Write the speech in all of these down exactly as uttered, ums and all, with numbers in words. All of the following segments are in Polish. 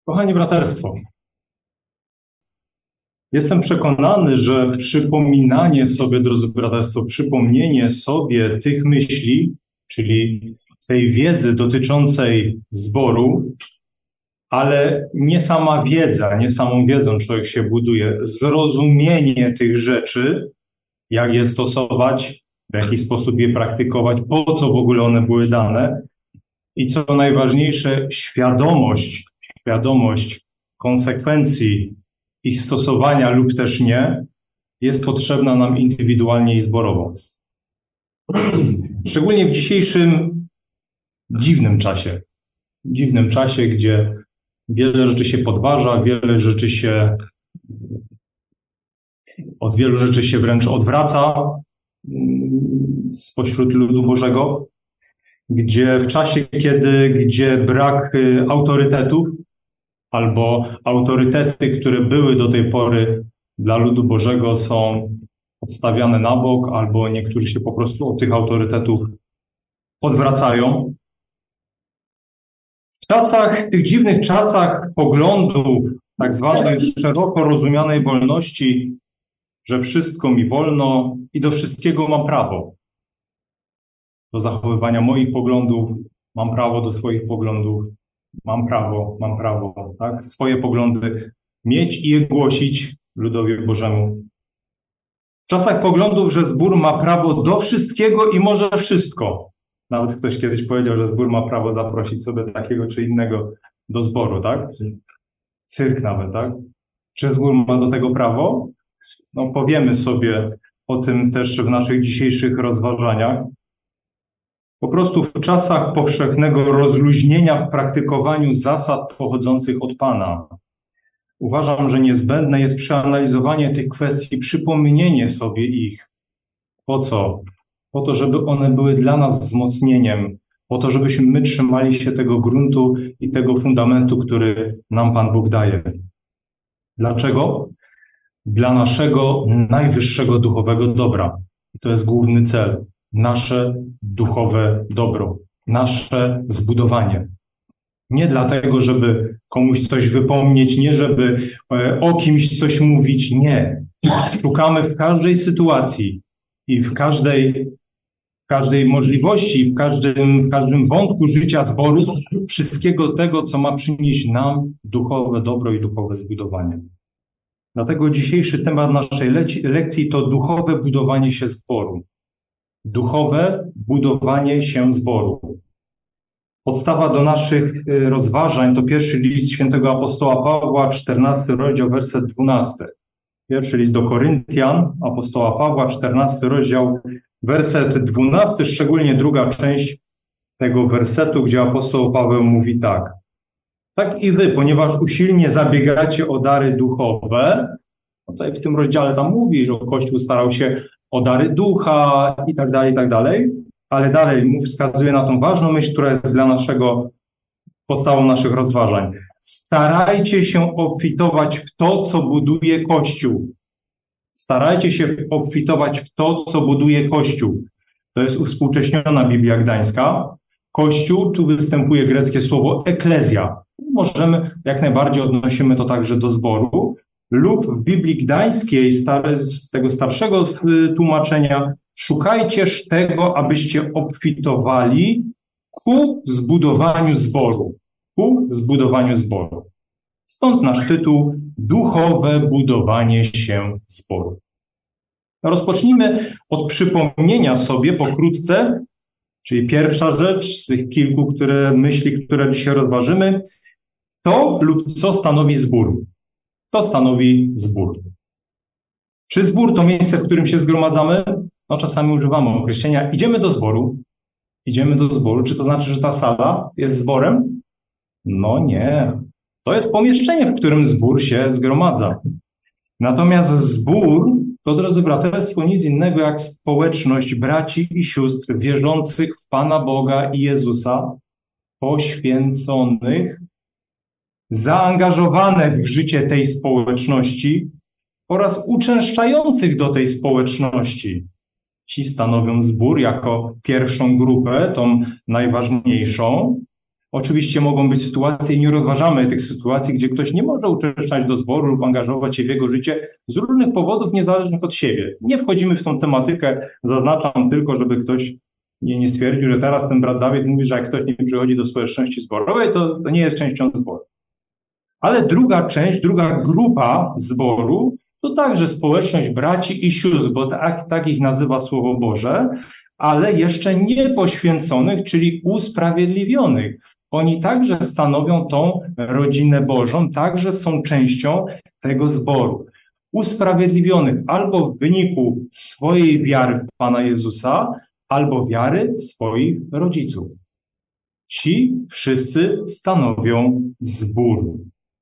Kochani braterstwo, jestem przekonany, że przypominanie sobie, drodzy braterstwo, przypomnienie sobie tych myśli, czyli tej wiedzy dotyczącej zboru, ale nie sama wiedza, nie samą wiedzą człowiek się buduje, zrozumienie tych rzeczy, jak je stosować, w jaki sposób je praktykować, po co w ogóle one były dane i co najważniejsze, świadomość, świadomość konsekwencji ich stosowania lub też nie, jest potrzebna nam indywidualnie i zborowo. Szczególnie w dzisiejszym dziwnym czasie. Dziwnym czasie, gdzie wiele rzeczy się podważa, wiele rzeczy się, od wielu rzeczy się wręcz odwraca spośród ludu Bożego, gdzie w czasie, kiedy, gdzie brak autorytetów, albo autorytety, które były do tej pory dla ludu Bożego, są odstawiane na bok, albo niektórzy się po prostu od tych autorytetów odwracają. W czasach, w tych dziwnych czasach poglądu tak zwanej szeroko rozumianej wolności, że wszystko mi wolno i do wszystkiego mam prawo. Do zachowywania moich poglądów, mam prawo do swoich poglądów, mam prawo, mam prawo, tak? Swoje poglądy mieć i je głosić ludowi Bożemu. W czasach poglądów, że zbór ma prawo do wszystkiego i może wszystko. Nawet ktoś kiedyś powiedział, że zbór ma prawo zaprosić sobie takiego czy innego do zboru, tak? Cyrk nawet, tak? Czy zbór ma do tego prawo? No powiemy sobie o tym też w naszych dzisiejszych rozważaniach. Po prostu w czasach powszechnego rozluźnienia w praktykowaniu zasad pochodzących od Pana. Uważam, że niezbędne jest przeanalizowanie tych kwestii, przypomnienie sobie ich. Po co? Po to, żeby one były dla nas wzmocnieniem, po to, żebyśmy my trzymali się tego gruntu i tego fundamentu, który nam Pan Bóg daje. Dlaczego? Dla naszego najwyższego duchowego dobra. To jest główny cel. Nasze duchowe dobro, nasze zbudowanie. Nie dlatego, żeby komuś coś wypomnieć, nie żeby o kimś coś mówić, nie. Szukamy w każdej sytuacji i w każdej, w każdej możliwości, w każdym, w każdym wątku życia zboru wszystkiego tego, co ma przynieść nam duchowe dobro i duchowe zbudowanie. Dlatego dzisiejszy temat naszej lekcji to duchowe budowanie się zboru. Duchowe budowanie się zboru. Podstawa do naszych rozważań to pierwszy list świętego apostoła Pawła, czternasty rozdział, werset dwunasty. Pierwszy list do Koryntian, apostoła Pawła, czternasty rozdział, werset dwunasty, szczególnie druga część tego wersetu, gdzie apostoł Paweł mówi tak. Tak i wy, ponieważ usilnie zabiegacie o dary duchowe, no tutaj w tym rozdziale tam mówi, że Kościół starał się o dary ducha i tak dalej, i tak dalej, ale dalej mu wskazuje na tą ważną myśl, która jest dla naszego, podstawą naszych rozważań. Starajcie się obfitować w to, co buduje Kościół. Starajcie się obfitować w to, co buduje Kościół. To jest uwspółcześniona Biblia Gdańska. Kościół, tu występuje greckie słowo eklezja. Możemy, jak najbardziej odnosimy to także do zboru, lub w Biblii Gdańskiej, z tego starszego tłumaczenia, szukajcież tego, abyście obfitowali ku zbudowaniu zboru. Ku zbudowaniu zboru. Stąd nasz tytuł Duchowe budowanie się zboru. Rozpocznijmy od przypomnienia sobie pokrótce, czyli pierwsza rzecz z tych kilku które, myśli, które dzisiaj rozważymy, to lub co stanowi zbór. To stanowi zbór. Czy zbór to miejsce, w którym się zgromadzamy? No czasami używamy określenia idziemy do zboru. Idziemy do zboru. Czy to znaczy, że ta sala jest zborem? No nie. To jest pomieszczenie, w którym zbór się zgromadza. Natomiast zbór to, drodzy braterstwo, nic innego jak społeczność braci i sióstr wierzących w Pana Boga i Jezusa, poświęconych, zaangażowanych w życie tej społeczności oraz uczęszczających do tej społeczności. Ci stanowią zbór jako pierwszą grupę, tą najważniejszą, Oczywiście mogą być sytuacje i nie rozważamy tych sytuacji, gdzie ktoś nie może uczęszczać do zboru lub angażować się w jego życie z różnych powodów niezależnych od siebie. Nie wchodzimy w tą tematykę, zaznaczam tylko, żeby ktoś nie, nie stwierdził, że teraz ten brat Dawid mówi, że jak ktoś nie przychodzi do społeczności zborowej, to, to nie jest częścią zboru. Ale druga część, druga grupa zboru to także społeczność braci i sióstr, bo tak, tak ich nazywa Słowo Boże, ale jeszcze nie poświęconych, czyli usprawiedliwionych. Oni także stanowią tą rodzinę Bożą, także są częścią tego zboru. Usprawiedliwionych albo w wyniku swojej wiary w Pana Jezusa, albo wiary swoich rodziców. Ci wszyscy stanowią zbór.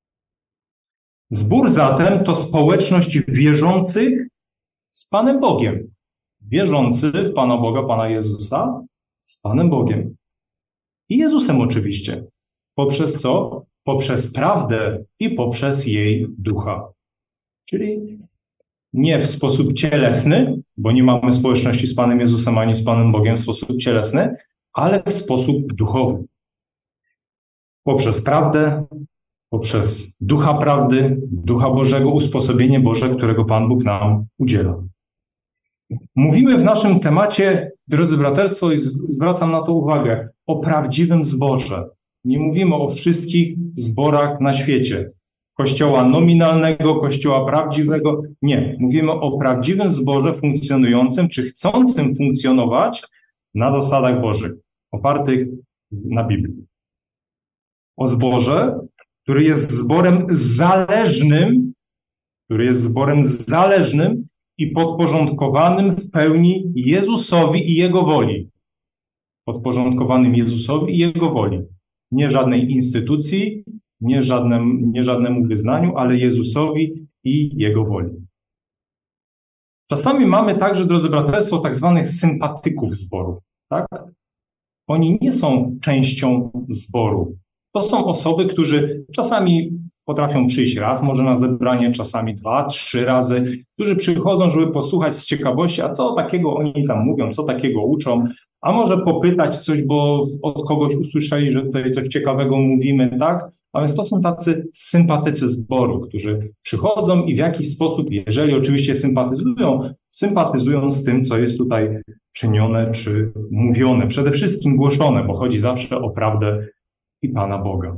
Zbór zatem to społeczność wierzących z Panem Bogiem. Wierzący w Pana Boga, Pana Jezusa, z Panem Bogiem. I Jezusem oczywiście. Poprzez co? Poprzez prawdę i poprzez jej ducha. Czyli nie w sposób cielesny, bo nie mamy społeczności z Panem Jezusem ani z Panem Bogiem w sposób cielesny, ale w sposób duchowy. Poprzez prawdę, poprzez ducha prawdy, ducha Bożego, usposobienie Boże, którego Pan Bóg nam udziela. Mówimy w naszym temacie, drodzy braterstwo, i zwracam na to uwagę, o prawdziwym zborze. Nie mówimy o wszystkich zborach na świecie. Kościoła nominalnego, kościoła prawdziwego. Nie. Mówimy o prawdziwym zborze funkcjonującym, czy chcącym funkcjonować na zasadach Bożych, opartych na Biblii. O zborze, który jest zborem zależnym, który jest zborem zależnym i podporządkowanym w pełni Jezusowi i Jego woli. Podporządkowanym Jezusowi i Jego woli. Nie żadnej instytucji, nie, żadnym, nie żadnemu wyznaniu, ale Jezusowi i Jego woli. Czasami mamy także, drodzy braterstwo, tak zwanych sympatyków zboru. Tak? Oni nie są częścią zboru. To są osoby, którzy czasami potrafią przyjść raz może na zebranie, czasami dwa, trzy razy, którzy przychodzą, żeby posłuchać z ciekawości, a co takiego oni tam mówią, co takiego uczą, a może popytać coś, bo od kogoś usłyszeli, że tutaj coś ciekawego mówimy, tak? A więc to są tacy sympatycy zboru, którzy przychodzą i w jakiś sposób, jeżeli oczywiście sympatyzują, sympatyzują z tym, co jest tutaj czynione czy mówione. Przede wszystkim głoszone, bo chodzi zawsze o prawdę i Pana Boga.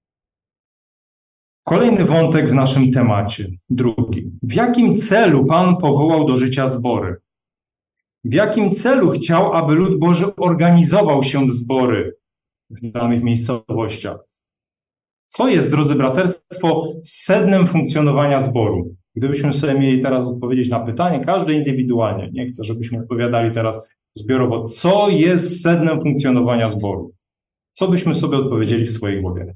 Kolejny wątek w naszym temacie, drugi. W jakim celu Pan powołał do życia zbory? W jakim celu chciał, aby lud Boży organizował się w zbory w danych miejscowościach? Co jest, drodzy braterstwo, sednem funkcjonowania zboru? Gdybyśmy sobie mieli teraz odpowiedzieć na pytanie, każdy indywidualnie, nie chcę, żebyśmy odpowiadali teraz zbiorowo, co jest sednem funkcjonowania zboru? Co byśmy sobie odpowiedzieli w swojej głowie?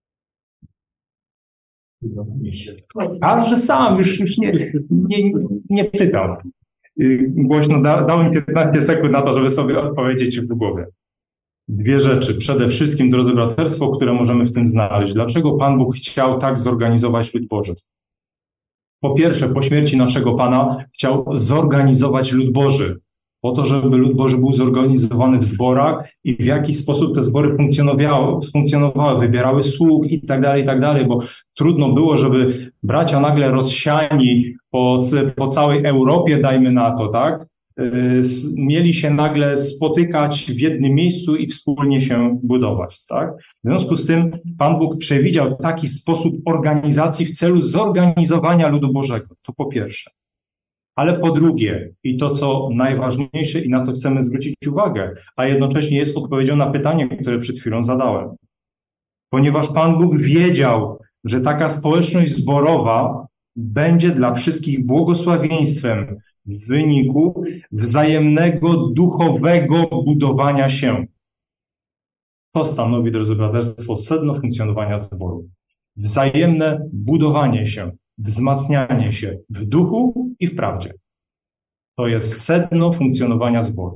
Każdy sam, już, już nie, nie, nie pytam. Głośno da, dałem piętnaście sekund na to, żeby sobie odpowiedzieć w głowie. Dwie rzeczy. Przede wszystkim, drodzy braterstwo, które możemy w tym znaleźć. Dlaczego Pan Bóg chciał tak zorganizować lud Boży? Po pierwsze, po śmierci naszego Pana chciał zorganizować lud Boży. Po to, żeby lud Boży był zorganizowany w zborach i w jaki sposób te zbory funkcjonowały, funkcjonowały wybierały sług i tak dalej, i tak dalej, bo trudno było, żeby bracia nagle rozsiani po, po całej Europie, dajmy na to, tak, yy, mieli się nagle spotykać w jednym miejscu i wspólnie się budować, tak. W związku z tym Pan Bóg przewidział taki sposób organizacji w celu zorganizowania ludu Bożego. To po pierwsze. Ale po drugie, i to co najważniejsze i na co chcemy zwrócić uwagę, a jednocześnie jest odpowiedzią na pytanie, które przed chwilą zadałem. Ponieważ Pan Bóg wiedział, że taka społeczność zborowa będzie dla wszystkich błogosławieństwem w wyniku wzajemnego duchowego budowania się. To stanowi, drodzy braterstwo, sedno funkcjonowania zboru. Wzajemne budowanie się. Wzmacnianie się w duchu i w prawdzie. To jest sedno funkcjonowania zboru.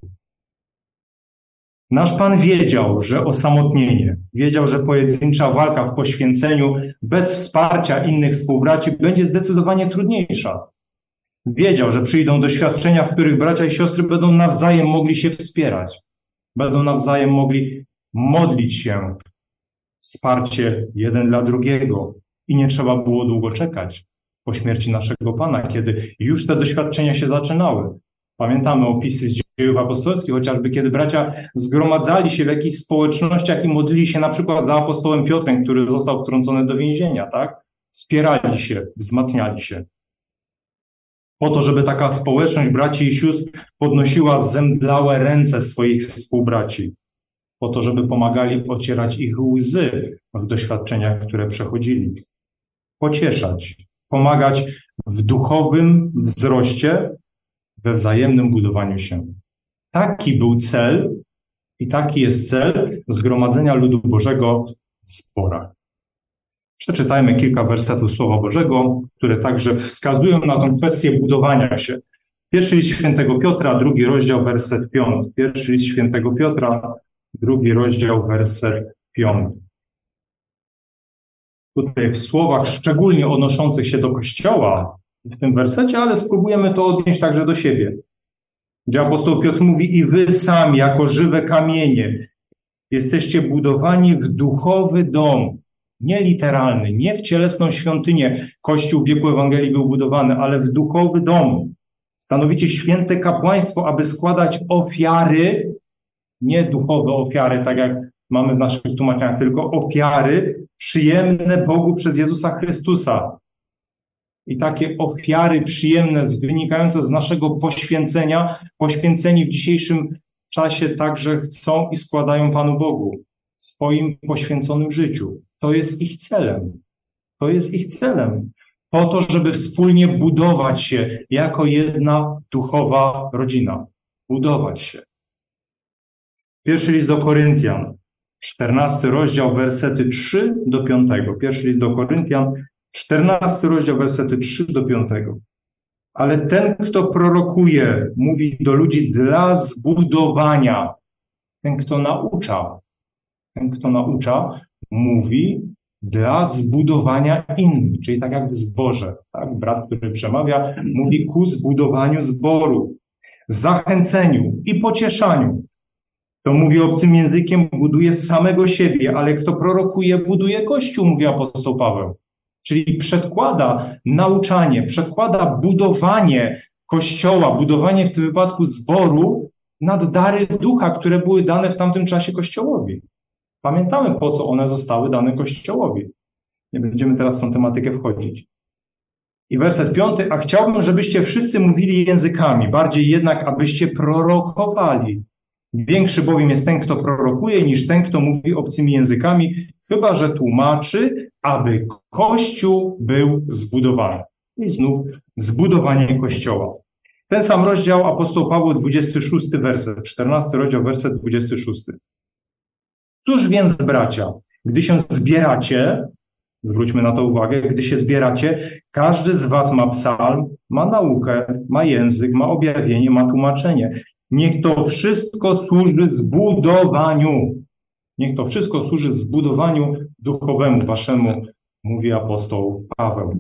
Nasz Pan wiedział, że osamotnienie, wiedział, że pojedyncza walka w poświęceniu bez wsparcia innych współbraci będzie zdecydowanie trudniejsza. Wiedział, że przyjdą doświadczenia, w których bracia i siostry będą nawzajem mogli się wspierać, będą nawzajem mogli modlić się wsparcie jeden dla drugiego i nie trzeba było długo czekać po śmierci naszego Pana, kiedy już te doświadczenia się zaczynały. Pamiętamy opisy z dziejów apostolskich, chociażby kiedy bracia zgromadzali się w jakichś społecznościach i modlili się na przykład za apostołem Piotrem, który został wtrącony do więzienia, tak? Wspierali się, wzmacniali się. Po to, żeby taka społeczność braci i sióstr podnosiła zemdlałe ręce swoich współbraci. Po to, żeby pomagali ocierać ich łzy w doświadczeniach, które przechodzili. Pocieszać, pomagać w duchowym wzroście, we wzajemnym budowaniu się. Taki był cel i taki jest cel zgromadzenia ludu Bożego w zborach. Przeczytajmy kilka wersetów Słowa Bożego, które także wskazują na tę kwestię budowania się. Pierwszy list świętego Piotra, drugi rozdział, werset piąty. Pierwszy list świętego Piotra, drugi rozdział, werset piąty. Tutaj w słowach szczególnie odnoszących się do Kościoła w tym wersecie, ale spróbujemy to odnieść także do siebie. Gdzie apostoł Piotr mówi: i wy sami, jako żywe kamienie, jesteście budowani w duchowy dom, nie literalny, nie w cielesną świątynię. Kościół w wieku Ewangelii był budowany, ale w duchowy dom. Stanowicie święte kapłaństwo, aby składać ofiary, nie duchowe ofiary, tak jak mamy w naszych tłumaczeniach, tylko ofiary przyjemne Bogu przez Jezusa Chrystusa. I takie ofiary przyjemne, wynikające z naszego poświęcenia, poświęceni w dzisiejszym czasie także chcą i składają Panu Bogu w swoim poświęconym życiu. To jest ich celem. To jest ich celem. Po to, żeby wspólnie budować się jako jedna duchowa rodzina. Budować się. Pierwszy list do Koryntian, czternasty rozdział, wersety trzy do piątego. Pierwszy list do Koryntian, czternasty rozdział, wersety trzy do piątego. Ale ten, kto prorokuje, mówi do ludzi dla zbudowania. Ten, kto naucza, ten, kto naucza, mówi dla zbudowania innych. Czyli tak jak w zborze. Tak? Brat, który przemawia, mówi ku zbudowaniu zboru, zachęceniu i pocieszaniu. Kto mówi obcym językiem, buduje samego siebie, ale kto prorokuje, buduje Kościół, mówi apostoł Paweł. Czyli przedkłada nauczanie, przedkłada budowanie Kościoła, budowanie w tym wypadku zboru nad dary ducha, które były dane w tamtym czasie Kościołowi. Pamiętamy, po co one zostały dane Kościołowi. Nie będziemy teraz w tą tematykę wchodzić. I werset piąty. A chciałbym, żebyście wszyscy mówili językami, bardziej jednak, abyście prorokowali. Większy bowiem jest ten, kto prorokuje, niż ten, kto mówi obcymi językami, chyba że tłumaczy, aby Kościół był zbudowany. I znów zbudowanie Kościoła. Ten sam rozdział apostoł Paweł, dwudziesty szósty werset, czternasty rozdział, werset dwudziesty szósty. Cóż więc, bracia, gdy się zbieracie, zwróćmy na to uwagę, gdy się zbieracie, każdy z was ma psalm, ma naukę, ma język, ma objawienie, ma tłumaczenie. Niech to wszystko służy zbudowaniu. Niech to wszystko służy zbudowaniu duchowemu waszemu, mówi apostoł Paweł.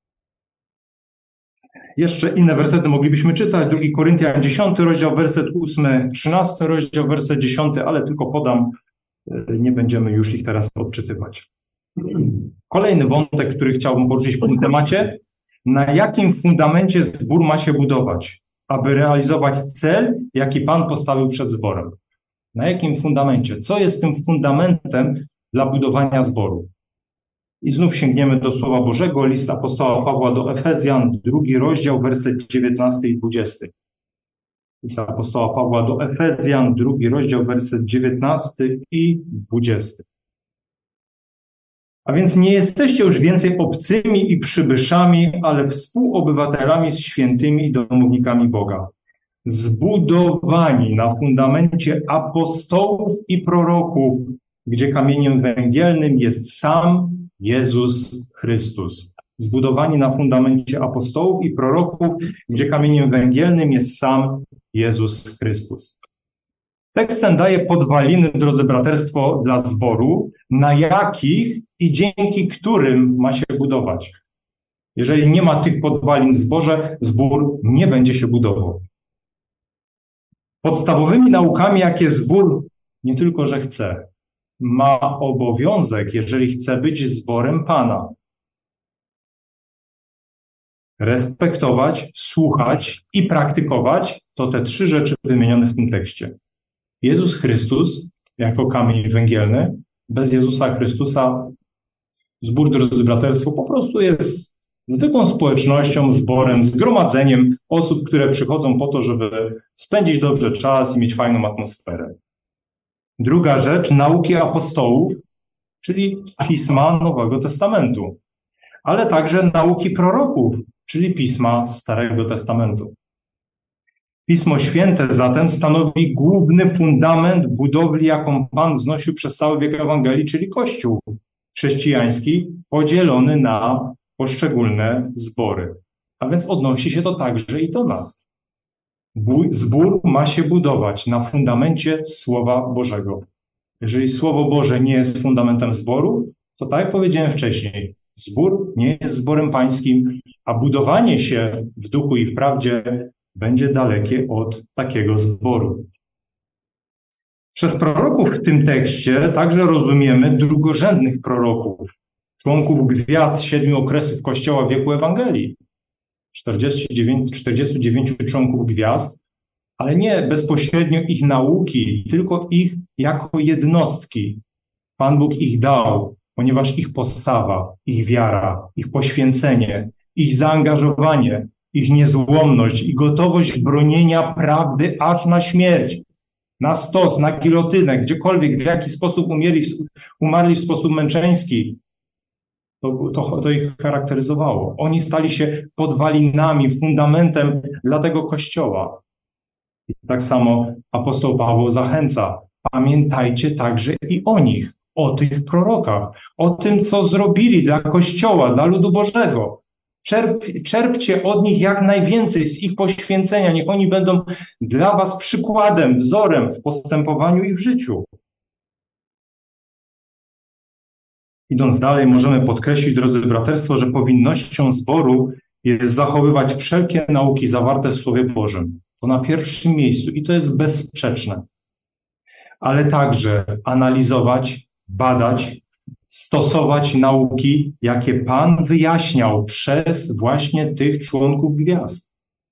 Jeszcze inne wersety moglibyśmy czytać. Drugi Koryntian, dziesiąty rozdział, werset ósmy, trzynasty rozdział, werset dziesiąty, ale tylko podam, nie będziemy już ich teraz odczytywać. Kolejny wątek, który chciałbym poruszyć w tym temacie. Na jakim fundamencie zbór ma się budować, aby realizować cel, jaki Pan postawił przed zborem? Na jakim fundamencie? Co jest tym fundamentem dla budowania zboru? I znów sięgniemy do Słowa Bożego, list apostoła Pawła do Efezjan, drugi rozdział, werset dziewiętnasty i dwudziesty. List apostoła Pawła do Efezjan, drugi rozdział, werset dziewiętnasty i dwudziesty. A więc nie jesteście już więcej obcymi i przybyszami, ale współobywatelami z świętymi i domownikami Boga. Zbudowani na fundamencie apostołów i proroków, gdzie kamieniem węgielnym jest sam Jezus Chrystus. Zbudowani na fundamencie apostołów i proroków, gdzie kamieniem węgielnym jest sam Jezus Chrystus. Tekst ten daje podwaliny, drodzy braterstwo, dla zboru, na jakich i dzięki którym ma się budować. Jeżeli nie ma tych podwalin w zborze, zbór nie będzie się budował. Podstawowymi naukami, jakie zbór nie tylko, że chce, ma obowiązek, jeżeli chce być zborem Pana. Respektować, słuchać i praktykować to te trzy rzeczy wymienione w tym tekście. Jezus Chrystus jako kamień węgielny. Bez Jezusa Chrystusa zbór, drodzy braterstwo, po prostu jest zwykłą społecznością, zborem, zgromadzeniem osób, które przychodzą po to, żeby spędzić dobrze czas i mieć fajną atmosferę. Druga rzecz, nauki apostołów, czyli pisma Nowego Testamentu, ale także nauki proroków, czyli pisma Starego Testamentu. Pismo Święte zatem stanowi główny fundament budowli, jaką Pan wznosił przez cały wiek Ewangelii, czyli Kościół chrześcijański podzielony na poszczególne zbory. A więc odnosi się to także i do nas. Zbór ma się budować na fundamencie Słowa Bożego. Jeżeli Słowo Boże nie jest fundamentem zboru, to tak jak powiedziałem wcześniej, zbór nie jest zborem pańskim, a budowanie się w duchu i w prawdzie będzie dalekie od takiego zboru. Przez proroków w tym tekście także rozumiemy drugorzędnych proroków, członków gwiazd siedmiu okresów Kościoła w wieku Ewangelii. czterdziestu dziewięciu członków gwiazd, ale nie bezpośrednio ich nauki, tylko ich jako jednostki. Pan Bóg ich dał, ponieważ ich postawa, ich wiara, ich poświęcenie, ich zaangażowanie, ich niezłomność i gotowość bronienia prawdy aż na śmierć, na stos, na gilotynę, gdziekolwiek, w jaki sposób umieli, umarli w sposób męczeński, to, to, to ich charakteryzowało. Oni stali się podwalinami, fundamentem dla tego Kościoła. I tak samo apostoł Paweł zachęca. Pamiętajcie także i o nich, o tych prorokach, o tym, co zrobili dla Kościoła, dla ludu Bożego. Czerp, czerpcie od nich jak najwięcej z ich poświęcenia. Niech oni będą dla was przykładem, wzorem w postępowaniu i w życiu. Idąc dalej, możemy podkreślić, drodzy braterstwo, że powinnością zboru jest zachowywać wszelkie nauki zawarte w Słowie Bożym. To na pierwszym miejscu i to jest bezsprzeczne. Ale także analizować, badać, stosować nauki, jakie Pan wyjaśniał przez właśnie tych członków gwiazd.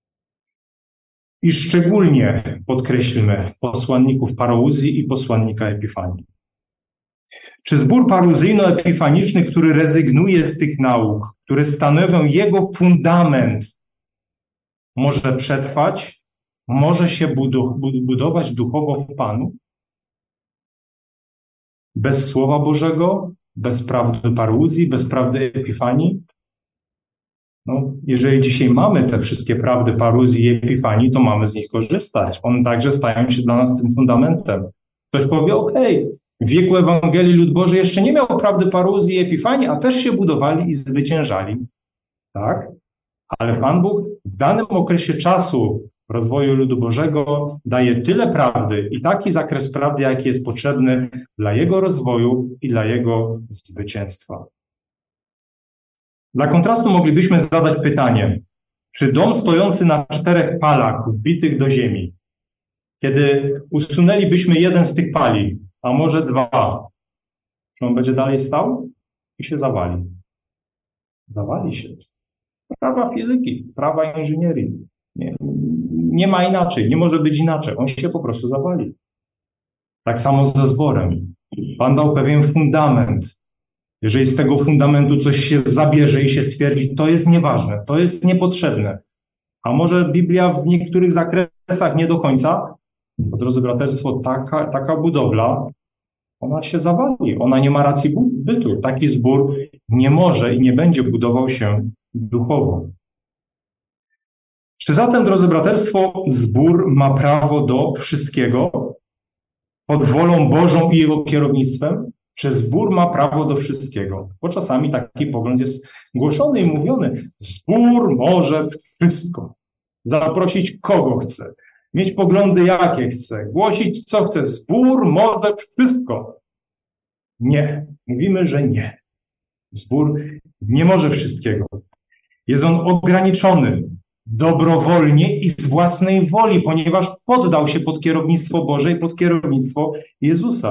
I szczególnie podkreślmy posłanników Parouzji i posłannika Epifanii. Czy zbór paruzyjno-epifaniczny, który rezygnuje z tych nauk, które stanowią jego fundament, może przetrwać, może się budować duchowo w Panu? Bez Słowa Bożego, bez prawdy Paruzji, bez prawdy Epifanii? No, jeżeli dzisiaj mamy te wszystkie prawdy Paruzji i Epifanii, to mamy z nich korzystać. One także stają się dla nas tym fundamentem. Ktoś powie, okej, okay, w wieku Ewangelii lud Boży jeszcze nie miał prawdy Paruzji i Epifanii, a też się budowali i zwyciężali. Tak? Ale Pan Bóg w danym okresie czasu rozwoju ludu Bożego daje tyle prawdy i taki zakres prawdy, jaki jest potrzebny dla jego rozwoju i dla jego zwycięstwa. Dla kontrastu moglibyśmy zadać pytanie, czy dom stojący na czterech palach wbitych do ziemi, kiedy usunęlibyśmy jeden z tych pali, a może dwa, czy on będzie dalej stał i się zawali? Zawali się. Prawa fizyki, prawa inżynierii. Nie, nie ma inaczej, nie może być inaczej. On się po prostu zawali. Tak samo ze zborem. Pan dał pewien fundament. Jeżeli z tego fundamentu coś się zabierze i się stwierdzi, to jest nieważne, to jest niepotrzebne. A może Biblia w niektórych zakresach nie do końca? Bo, drodzy braterstwo, taka, taka budowla, ona się zawali. Ona nie ma racji bytu. Taki zbór nie może i nie będzie budował się duchowo. Czy zatem, drodzy braterstwo, zbór ma prawo do wszystkiego pod wolą Bożą i jego kierownictwem? Czy zbór ma prawo do wszystkiego? Bo czasami taki pogląd jest głoszony i mówiony. Zbór może wszystko. Zaprosić kogo chce. Mieć poglądy jakie chce. Głosić co chce. Zbór może wszystko. Nie. Mówimy, że nie. Zbór nie może wszystkiego. Jest on ograniczony dobrowolnie i z własnej woli, ponieważ poddał się pod kierownictwo Boże i pod kierownictwo Jezusa.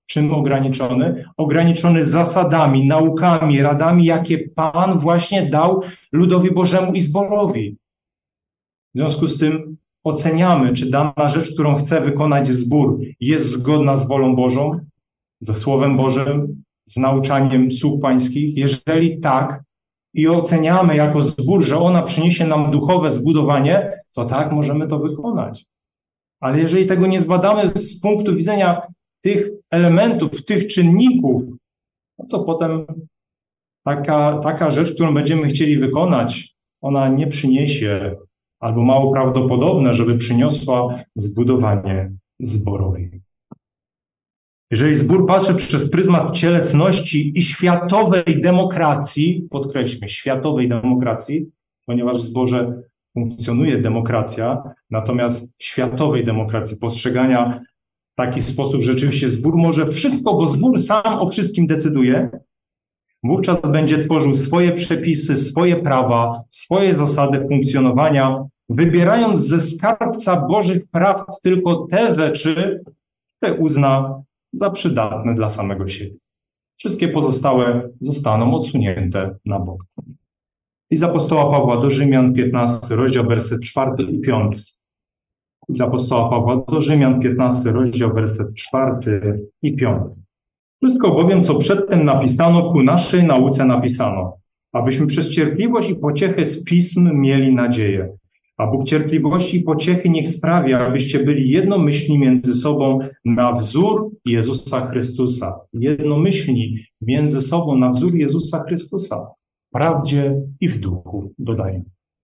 Czym ograniczony? Ograniczony zasadami, naukami, radami, jakie Pan właśnie dał ludowi Bożemu i zborowi. W związku z tym oceniamy, czy dana rzecz, którą chce wykonać zbór, jest zgodna z wolą Bożą, ze Słowem Bożym, z nauczaniem słów pańskich. Jeżeli tak i oceniamy jako zbór, że ona przyniesie nam duchowe zbudowanie, to tak, możemy to wykonać. Ale jeżeli tego nie zbadamy z punktu widzenia tych elementów, tych czynników, no to potem taka, taka rzecz, którą będziemy chcieli wykonać, ona nie przyniesie, albo mało prawdopodobne, żeby przyniosła zbudowanie zborowi. Jeżeli zbór patrzy przez pryzmat cielesności i światowej demokracji, podkreślmy, światowej demokracji, ponieważ w zborze funkcjonuje demokracja, natomiast światowej demokracji, postrzegania w taki sposób, że rzeczywiście zbór może wszystko, bo zbór sam o wszystkim decyduje, wówczas będzie tworzył swoje przepisy, swoje prawa, swoje zasady funkcjonowania, wybierając ze skarbca Bożych praw tylko te rzeczy, które uzna za przydatne dla samego siebie. Wszystkie pozostałe zostaną odsunięte na bok. I z apostoła Pawła do Rzymian, piętnasty rozdział, werset czwarty i piąty. I z apostoła Pawła do Rzymian, piętnasty rozdział, werset czwarty i piąty. Wszystko bowiem, co przedtem napisano, ku naszej nauce napisano, abyśmy przez cierpliwość i pociechę z pism mieli nadzieję. A Bóg cierpliwości i pociechy niech sprawi, abyście byli jednomyślni między sobą na wzór Jezusa Chrystusa. Jednomyślni między sobą na wzór Jezusa Chrystusa. W prawdzie i w duchu, dodajmy.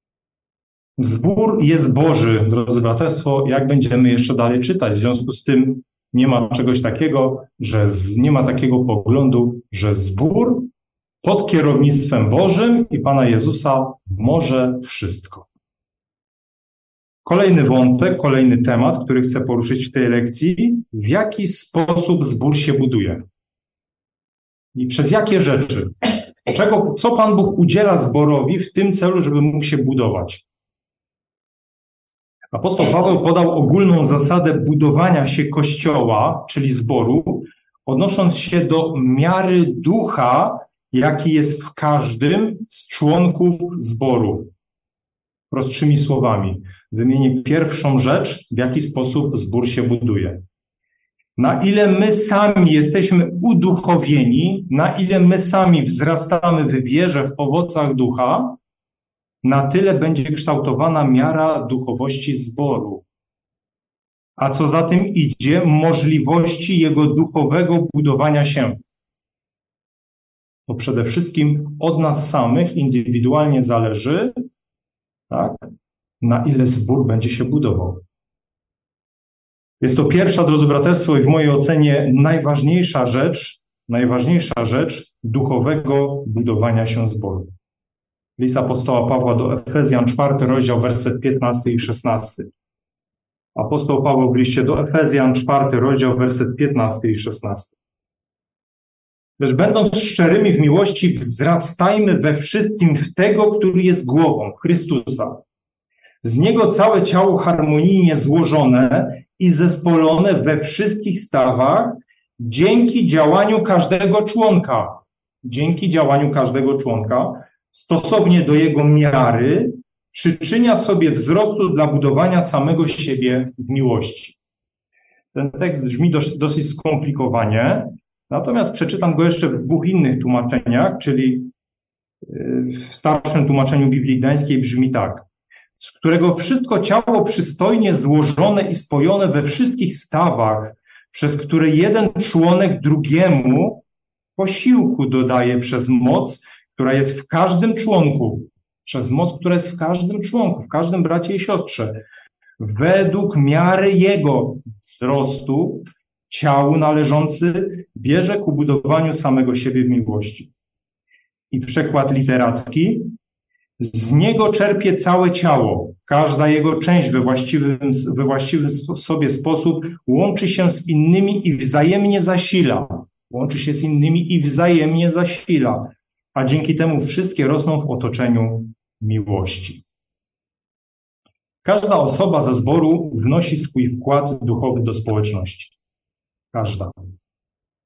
Zbór jest Boży, drodzy braterstwo, jak będziemy jeszcze dalej czytać. W związku z tym nie ma czegoś takiego, że z, nie ma takiego poglądu, że zbór pod kierownictwem Bożym i Pana Jezusa może wszystko. Kolejny wątek, kolejny temat, który chcę poruszyć w tej lekcji. W jaki sposób zbór się buduje? I przez jakie rzeczy? Czego, co Pan Bóg udziela zborowi w tym celu, żeby mógł się budować? Apostoł Paweł podał ogólną zasadę budowania się Kościoła, czyli zboru, odnosząc się do miary ducha, jaki jest w każdym z członków zboru. Prostszymi słowami, wymienię pierwszą rzecz, w jaki sposób zbór się buduje. Na ile my sami jesteśmy uduchowieni, na ile my sami wzrastamy w wierze, w owocach ducha, na tyle będzie kształtowana miara duchowości zboru. A co za tym idzie, możliwości jego duchowego budowania się. To przede wszystkim od nas samych indywidualnie zależy, tak, na ile zbór będzie się budował. Jest to pierwsza, drodzy braterstwo, i w mojej ocenie najważniejsza rzecz, najważniejsza rzecz duchowego budowania się zboru. List apostoła Pawła do Efezjan, czwarty rozdział, werset piętnasty i szesnasty. Apostoł Paweł w liście do Efezjan, czwarty rozdział, werset piętnasty i szesnasty. Lecz będąc szczerymi w miłości, wzrastajmy we wszystkim w tego, który jest głową, Chrystusa. Z Niego całe ciało harmonijnie złożone i zespolone we wszystkich stawach, dzięki działaniu każdego członka, dzięki działaniu każdego członka, stosownie do jego miary, przyczynia sobie wzrostu dla budowania samego siebie w miłości. Ten tekst brzmi dość, dosyć skomplikowanie, natomiast przeczytam go jeszcze w dwóch innych tłumaczeniach, czyli w starszym tłumaczeniu Biblii Gdańskiej brzmi tak. Z którego wszystko ciało przystojnie złożone i spojone we wszystkich stawach, przez które jeden członek drugiemu posiłku dodaje przez moc, która jest w każdym członku, przez moc, która jest w każdym członku, w każdym bracie i siostrze, według miary jego wzrostu, ciału należący, bierze ku budowaniu samego siebie w miłości. I przekład literacki. Z niego czerpie całe ciało. Każda jego część we właściwym, we właściwym sobie sposób łączy się z innymi i wzajemnie zasila. Łączy się z innymi i wzajemnie zasila. A dzięki temu wszystkie rosną w otoczeniu miłości. Każda osoba ze zboru wnosi swój wkład duchowy do społeczności. Każda.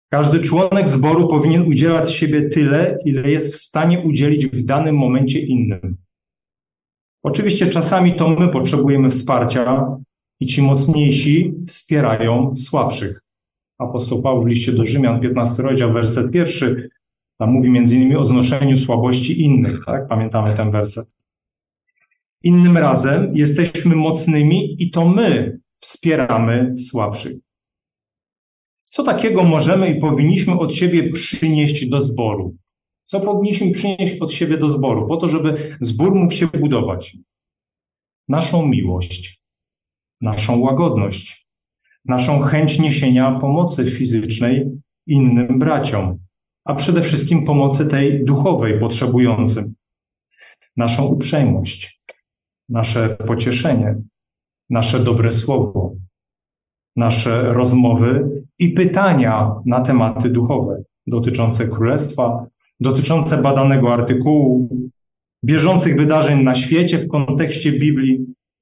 Każdy członek zboru powinien udzielać z siebie tyle, ile jest w stanie udzielić w danym momencie innym. Oczywiście czasami to my potrzebujemy wsparcia i ci mocniejsi wspierają słabszych. Apostoł Paweł w liście do Rzymian, piętnasty rozdział, werset pierwszy, tam mówi między innymi o znoszeniu słabości innych, tak? Pamiętamy ten werset. Innym razem jesteśmy mocnymi i to my wspieramy słabszych. Co takiego możemy i powinniśmy od siebie przynieść do zboru? Co powinniśmy przynieść od siebie do zboru, po to, żeby zbór mógł się budować? Naszą miłość, naszą łagodność, naszą chęć niesienia pomocy fizycznej innym braciom, a przede wszystkim pomocy tej duchowej potrzebującym. Naszą uprzejmość, nasze pocieszenie, nasze dobre słowo, nasze rozmowy i pytania na tematy duchowe dotyczące królestwa, dotyczące badanego artykułu, bieżących wydarzeń na świecie w kontekście Biblii.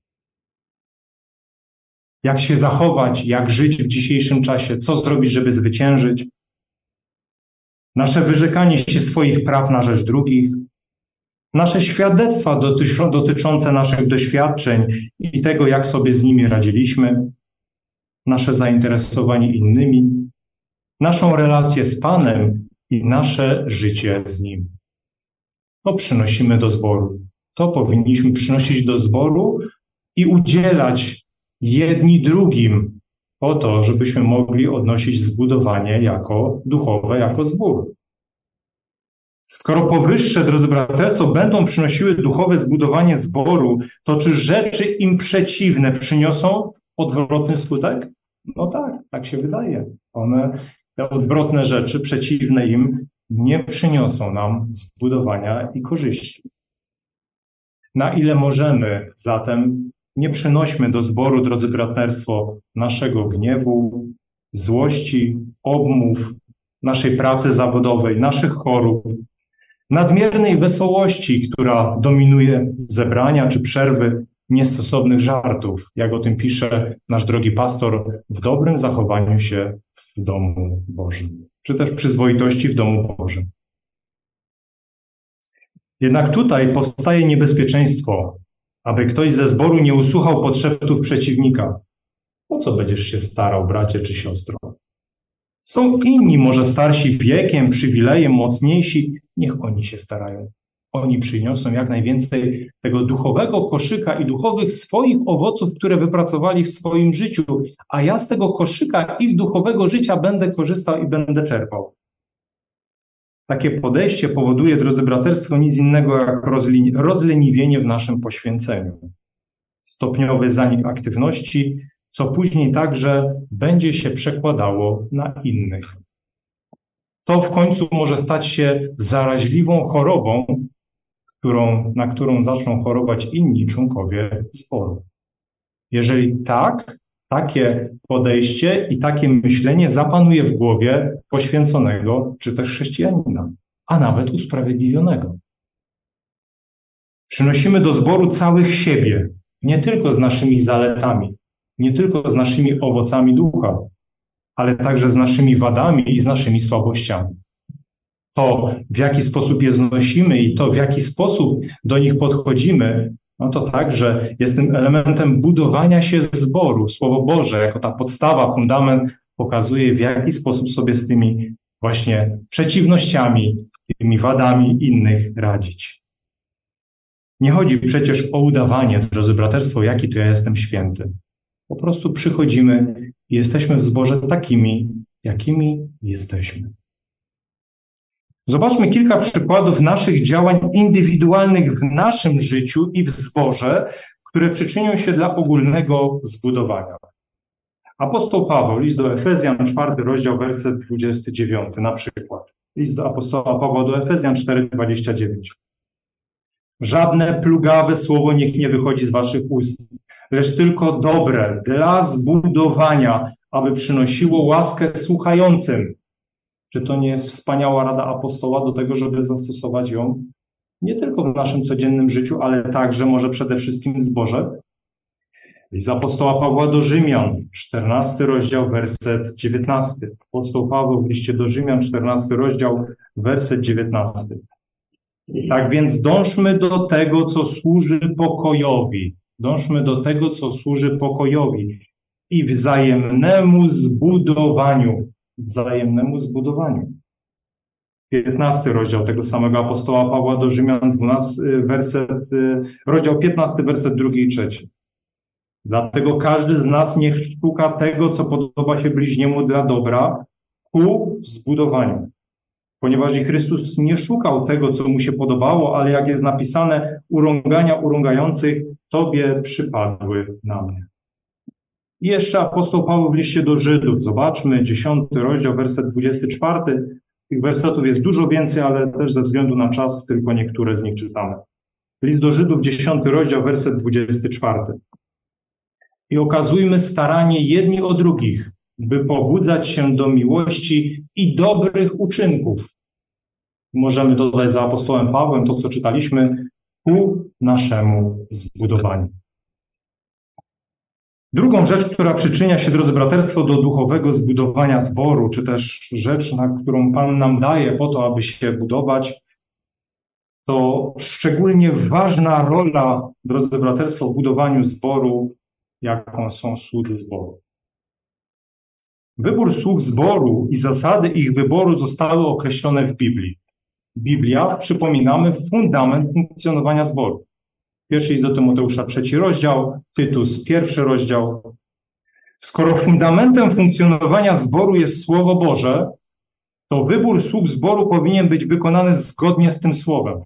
Jak się zachować, jak żyć w dzisiejszym czasie, co zrobić, żeby zwyciężyć. Nasze wyrzekanie się swoich praw na rzecz drugich. Nasze świadectwa dotyczące naszych doświadczeń i tego, jak sobie z nimi radziliśmy. Nasze zainteresowanie innymi. Naszą relację z Panem i nasze życie z Nim. To przynosimy do zboru. To powinniśmy przynosić do zboru i udzielać jedni drugim po to, żebyśmy mogli odnosić zbudowanie jako duchowe, jako zbór. Skoro powyższe, drodzy braterstwo, będą przynosiły duchowe zbudowanie zboru, to czy rzeczy im przeciwne przyniosą odwrotny skutek? No tak, tak się wydaje. One, te odwrotne rzeczy, przeciwne im, nie przyniosą nam zbudowania i korzyści. Na ile możemy zatem, nie przynośmy do zboru, drodzy braterstwo, naszego gniewu, złości, obmów, naszej pracy zawodowej, naszych chorób, nadmiernej wesołości, która dominuje zebrania czy przerwy, niestosownych żartów, jak o tym pisze nasz drogi pastor, w dobrym zachowaniu się w domu Bożym, czy też przyzwoitości w domu Bożym. Jednak tutaj powstaje niebezpieczeństwo, aby ktoś ze zboru nie usłuchał podszeptów przeciwnika. Po co będziesz się starał, bracie czy siostro? Są inni, może starsi wiekiem, przywilejem, mocniejsi, niech oni się starają. Oni przyniosą jak najwięcej tego duchowego koszyka i duchowych swoich owoców, które wypracowali w swoim życiu, a ja z tego koszyka ich duchowego życia będę korzystał i będę czerpał. Takie podejście powoduje, drodzy braterstwo, nic innego jak rozleniwienie w naszym poświęceniu. Stopniowy zanik aktywności, co później także będzie się przekładało na innych. To w końcu może stać się zaraźliwą chorobą, którą, na którą zaczną chorować inni członkowie zboru. Jeżeli tak, takie podejście i takie myślenie zapanuje w głowie poświęconego, czy też chrześcijanina, a nawet usprawiedliwionego. Przynosimy do zboru całych siebie, nie tylko z naszymi zaletami, nie tylko z naszymi owocami ducha, ale także z naszymi wadami i z naszymi słabościami. To, w jaki sposób je znosimy i to, w jaki sposób do nich podchodzimy, no to także jest tym elementem budowania się zboru. Słowo Boże, jako ta podstawa, fundament, pokazuje, w jaki sposób sobie z tymi właśnie przeciwnościami, tymi wadami innych radzić. Nie chodzi przecież o udawanie, drodzy braterstwo, jaki to ja jestem święty. Po prostu przychodzimy i jesteśmy w zborze takimi, jakimi jesteśmy. Zobaczmy kilka przykładów naszych działań indywidualnych w naszym życiu i w zborze, które przyczynią się dla ogólnego zbudowania. Apostoł Paweł, list do Efezjan, czwarty rozdział, werset dwudziesty dziewiąty, na przykład. List do apostoła Pawła do Efezjan cztery, dwadzieścia dziewięć. Żadne plugawe słowo niech nie wychodzi z waszych ust, lecz tylko dobre, dla zbudowania, aby przynosiło łaskę słuchającym. Czy to nie jest wspaniała rada apostoła do tego, żeby zastosować ją nie tylko w naszym codziennym życiu, ale także może przede wszystkim w zborze? List apostoła Pawła do Rzymian, czternasty rozdział, werset dziewiętnasty. Apostoł Paweł w liście do Rzymian, czternasty rozdział, werset dziewiętnasty. Tak więc dążmy do tego, co służy pokojowi. Dążmy do tego, co służy pokojowi i wzajemnemu zbudowaniu. Wzajemnemu zbudowaniu. piętnasty rozdział tego samego apostoła Pawła do Rzymian, dwunasty werset, rozdział piętnasty, werset drugi i trzeci. Dlatego każdy z nas niech szuka tego, co podoba się bliźniemu dla dobra, ku zbudowaniu. Ponieważ i Chrystus nie szukał tego, co mu się podobało, ale jak jest napisane, urągania urągających Tobie przypadły na mnie. I jeszcze apostoł Paweł w liście do Żydów. Zobaczmy, dziesiąty rozdział, werset dwudziesty czwarty. Tych wersetów jest dużo więcej, ale też ze względu na czas tylko niektóre z nich czytamy. List do Żydów, dziesiąty rozdział, werset dwudziesty czwarty. I okazujmy staranie jedni o drugich, by pobudzać się do miłości i dobrych uczynków. Możemy dodać za apostołem Pawłem to, co czytaliśmy, ku naszemu zbudowaniu. Drugą rzecz, która przyczynia się, drodzy braterstwo, do duchowego zbudowania zboru, czy też rzecz, na którą Pan nam daje po to, aby się budować, to szczególnie ważna rola, drodzy braterstwo, w budowaniu zboru, jaką są słudzy zboru. Wybór sług zboru i zasady ich wyboru zostały określone w Biblii. Biblia, przypominamy, fundament funkcjonowania zboru. Pierwszy list do Tymoteusza, trzeci rozdział, Tytus, pierwszy rozdział. Skoro fundamentem funkcjonowania zboru jest Słowo Boże, to wybór sług zboru powinien być wykonany zgodnie z tym Słowem.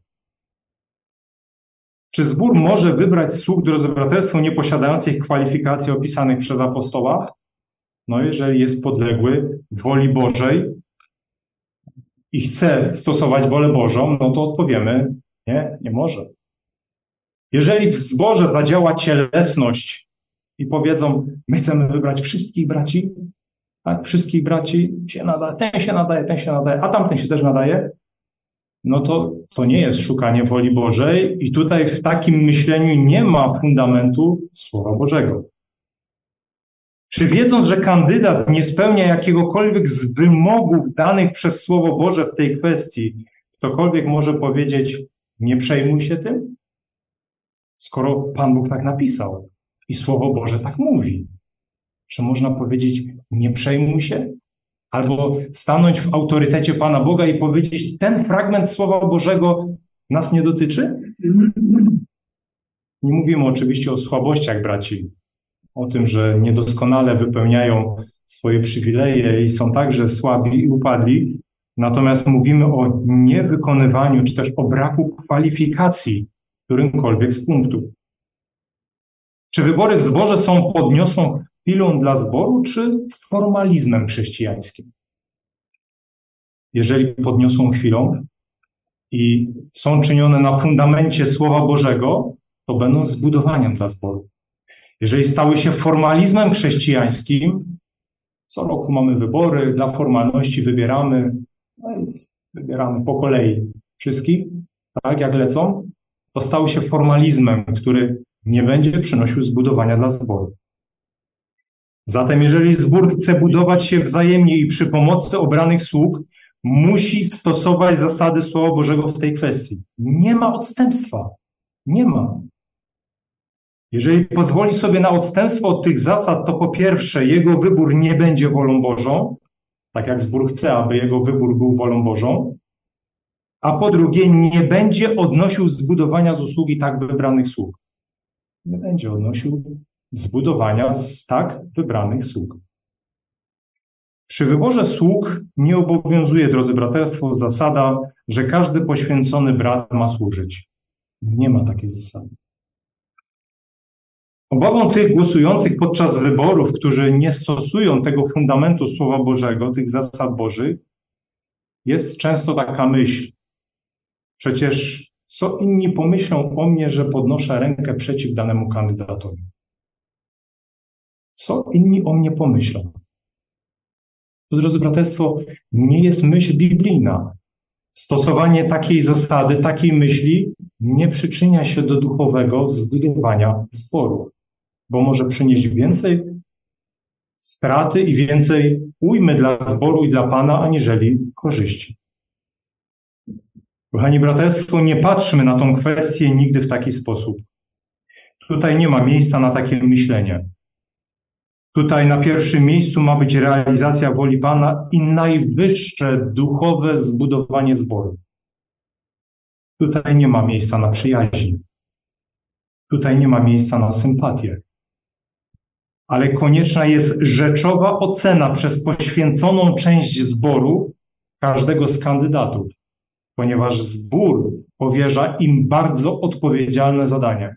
Czy zbór może wybrać sług, drodzy braterstwo, nie posiadających kwalifikacji opisanych przez apostoła? No, jeżeli jest podległy woli Bożej i chce stosować wolę Bożą, no to odpowiemy, nie, nie może. Jeżeli w zborze zadziała cielesność i powiedzą, my chcemy wybrać wszystkich braci, tak, wszystkich braci się nadaje, ten się nadaje, ten się nadaje, a tamten się też nadaje, no to to nie jest szukanie woli Bożej i tutaj w takim myśleniu nie ma fundamentu Słowa Bożego. Czy wiedząc, że kandydat nie spełnia jakiegokolwiek z wymogów danych przez Słowo Boże w tej kwestii, ktokolwiek może powiedzieć, nie przejmuj się tym? Skoro Pan Bóg tak napisał i Słowo Boże tak mówi, czy można powiedzieć, nie przejmuj się? Albo stanąć w autorytecie Pana Boga i powiedzieć, ten fragment Słowa Bożego nas nie dotyczy? Nie mówimy oczywiście o słabościach braci, o tym, że niedoskonale wypełniają swoje przywileje i są także słabi i upadli. Natomiast mówimy o niewykonywaniu, czy też o braku kwalifikacji którymkolwiek z punktów. Czy wybory w zborze są podniosłą chwilą dla zboru, czy formalizmem chrześcijańskim? Jeżeli podniosą chwilą i są czynione na fundamencie Słowa Bożego, to będą zbudowaniem dla zboru. Jeżeli stały się formalizmem chrześcijańskim, co roku mamy wybory, dla formalności wybieramy, no i wybieramy po kolei wszystkich, tak jak lecą, to stały się formalizmem, który nie będzie przynosił zbudowania dla zboru. Zatem jeżeli zbór chce budować się wzajemnie i przy pomocy obranych sług, musi stosować zasady Słowa Bożego w tej kwestii. Nie ma odstępstwa. Nie ma. Jeżeli pozwoli sobie na odstępstwo od tych zasad, to po pierwsze jego wybór nie będzie wolą Bożą, tak jak zbór chce, aby jego wybór był wolą Bożą, a po drugie nie będzie odnosił zbudowania z usługi tak wybranych sług. Nie będzie odnosił zbudowania z tak wybranych sług. Przy wyborze sług nie obowiązuje, drodzy braterstwo, zasada, że każdy poświęcony brat ma służyć. Nie ma takiej zasady. Obawą tych głosujących podczas wyborów, którzy nie stosują tego fundamentu Słowa Bożego, tych zasad Bożych, jest często taka myśl. Przecież co inni pomyślą o mnie, że podnoszę rękę przeciw danemu kandydatowi? Co inni o mnie pomyślą? To, drodzy braterstwo, nie jest myśl biblijna. Stosowanie takiej zasady, takiej myśli nie przyczynia się do duchowego zbudowania zboru. bo może przynieść więcej straty i więcej ujmy dla zboru i dla Pana, aniżeli korzyści. Kochani braterstwo, nie patrzmy na tą kwestię nigdy w taki sposób. Tutaj nie ma miejsca na takie myślenie. Tutaj na pierwszym miejscu ma być realizacja woli Pana i najwyższe duchowe zbudowanie zboru. Tutaj nie ma miejsca na przyjaźń. Tutaj nie ma miejsca na sympatię. Ale konieczna jest rzeczowa ocena przez poświęconą część zboru każdego z kandydatów, ponieważ zbór powierza im bardzo odpowiedzialne zadanie.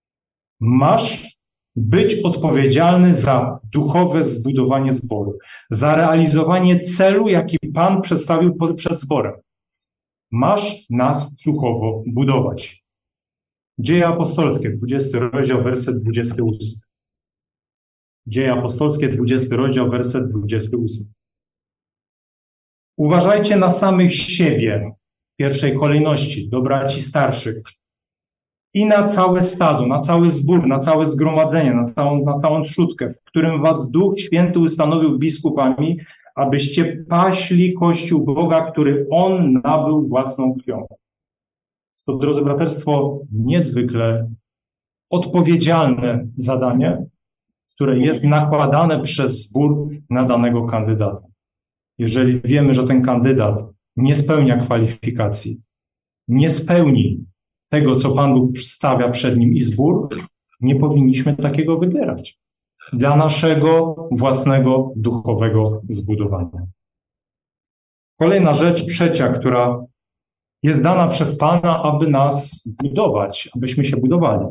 Masz być odpowiedzialny za duchowe zbudowanie zboru, za realizowanie celu, jaki Pan przedstawił przed zborem. Masz nas duchowo budować. Dzieje apostolskie, dwudziesty rozdział, werset dwudziesty ósmy. Dzieje apostolskie, dwudziesty rozdział, werset dwudziesty ósmy. Uważajcie na samych siebie w pierwszej kolejności, do braci starszych, i na całe stado, na cały zbór, na całe zgromadzenie, na całą, na całą trzódkę, w którym was Duch Święty ustanowił biskupami, abyście paśli Kościół Boga, który On nabył własną krwią. Jest to, drodzy braterstwo, niezwykle odpowiedzialne zadanie, które jest nakładane przez zbór na danego kandydata. Jeżeli wiemy, że ten kandydat nie spełnia kwalifikacji, nie spełni tego, co Pan Bóg stawia przed nim i zbór, nie powinniśmy takiego wybierać dla naszego własnego duchowego zbudowania. Kolejna rzecz, trzecia, która jest dana przez Pana, aby nas budować, abyśmy się budowali.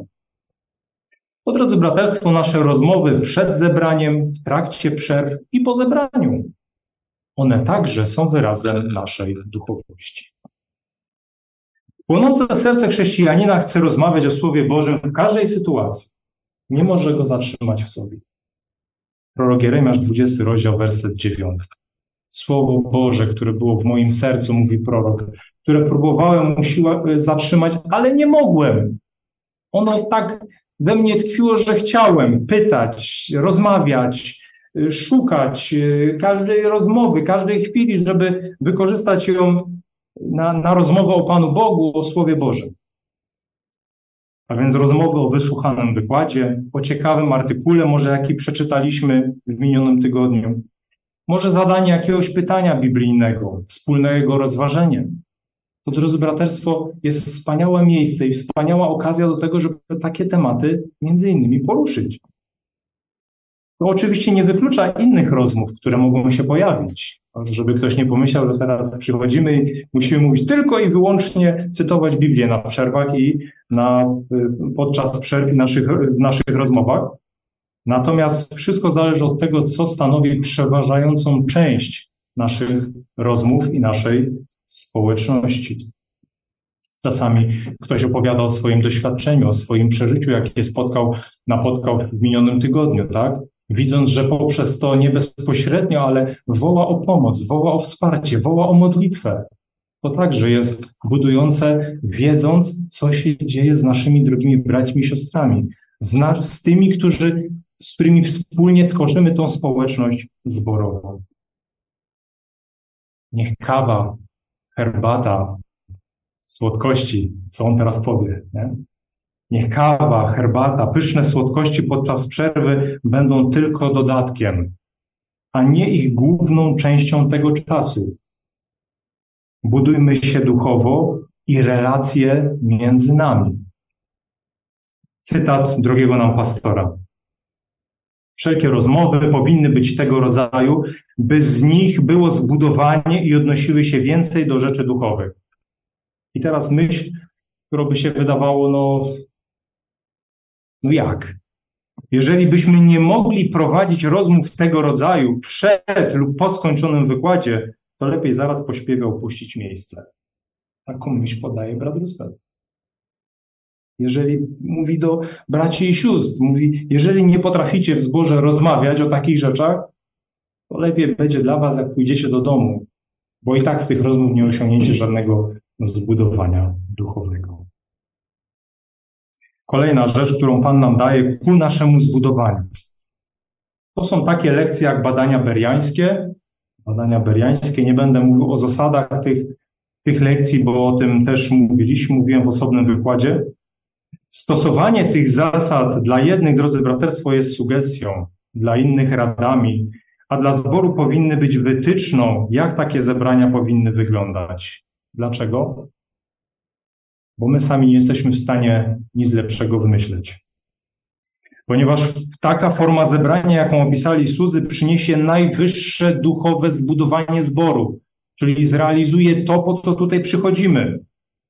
Po drodzy braterstwo, nasze rozmowy przed zebraniem, w trakcie przerw i po zebraniu, one także są wyrazem naszej duchowości. Płonące serce chrześcijanina chce rozmawiać o Słowie Bożym w każdej sytuacji. Nie może go zatrzymać w sobie. Prorok Jeremiasz, dwudziesty rozdział, werset dziewiąty. Słowo Boże, które było w moim sercu, mówi prorok, które próbowałem usiła, zatrzymać, ale nie mogłem. Ono tak we mnie tkwiło, że chciałem pytać, rozmawiać, szukać każdej rozmowy, każdej chwili, żeby wykorzystać ją na, na rozmowę o Panu Bogu, o Słowie Bożym. A więc rozmowy o wysłuchanym wykładzie, o ciekawym artykule, może jaki przeczytaliśmy w minionym tygodniu. Może zadanie jakiegoś pytania biblijnego, wspólnego rozważenia. To, drodzy braterstwo, jest wspaniałe miejsce i wspaniała okazja do tego, żeby takie tematy między innymi poruszyć. To oczywiście nie wyklucza innych rozmów, które mogą się pojawić. Żeby ktoś nie pomyślał, że teraz przychodzimy i musimy mówić tylko i wyłącznie, cytować Biblię na przerwach i na, podczas przerw w naszych, w naszych rozmowach. Natomiast wszystko zależy od tego, co stanowi przeważającą część naszych rozmów i naszej społeczności. Czasami ktoś opowiada o swoim doświadczeniu, o swoim przeżyciu, jakie spotkał, napotkał w minionym tygodniu, tak? Widząc, że poprzez to nie bezpośrednio, ale woła o pomoc, woła o wsparcie, woła o modlitwę. To także jest budujące, wiedząc, co się dzieje z naszymi drogimi braćmi i siostrami, z, nas, z tymi, którzy, z którymi wspólnie tworzymy tą społeczność zborową. Niech kawa, herbata, słodkości, co on teraz powie, nie? Niech kawa, herbata, pyszne słodkości podczas przerwy będą tylko dodatkiem, a nie ich główną częścią tego czasu. Budujmy się duchowo i relacje między nami. Cytat drogiego nam pastora. Wszelkie rozmowy powinny być tego rodzaju, by z nich było zbudowanie i odnosiły się więcej do rzeczy duchowych. I teraz myśl, którą by się wydawało, no, no jak? Jeżeli byśmy nie mogli prowadzić rozmów tego rodzaju przed lub po skończonym wykładzie, to lepiej zaraz po śpiewie opuścić miejsce. Taką myśl podaje brat Russell. Jeżeli mówi do braci i sióstr, mówi, jeżeli nie potraficie w zborze rozmawiać o takich rzeczach, to lepiej będzie dla was, jak pójdziecie do domu, bo i tak z tych rozmów nie osiągniecie żadnego zbudowania duchowego. Kolejna rzecz, którą Pan nam daje ku naszemu zbudowaniu. To są takie lekcje jak badania beriańskie. Badania beriańskie, nie będę mówił o zasadach tych, tych lekcji, bo o tym też mówiliśmy, mówiłem w osobnym wykładzie. Stosowanie tych zasad dla jednych, drodzy braterstwo, jest sugestią, dla innych radami, a dla zboru powinny być wytyczną, jak takie zebrania powinny wyglądać. Dlaczego? Bo my sami nie jesteśmy w stanie nic lepszego wymyśleć. Ponieważ taka forma zebrania, jaką opisali słudzy, przyniesie najwyższe duchowe zbudowanie zboru, czyli zrealizuje to, po co tutaj przychodzimy.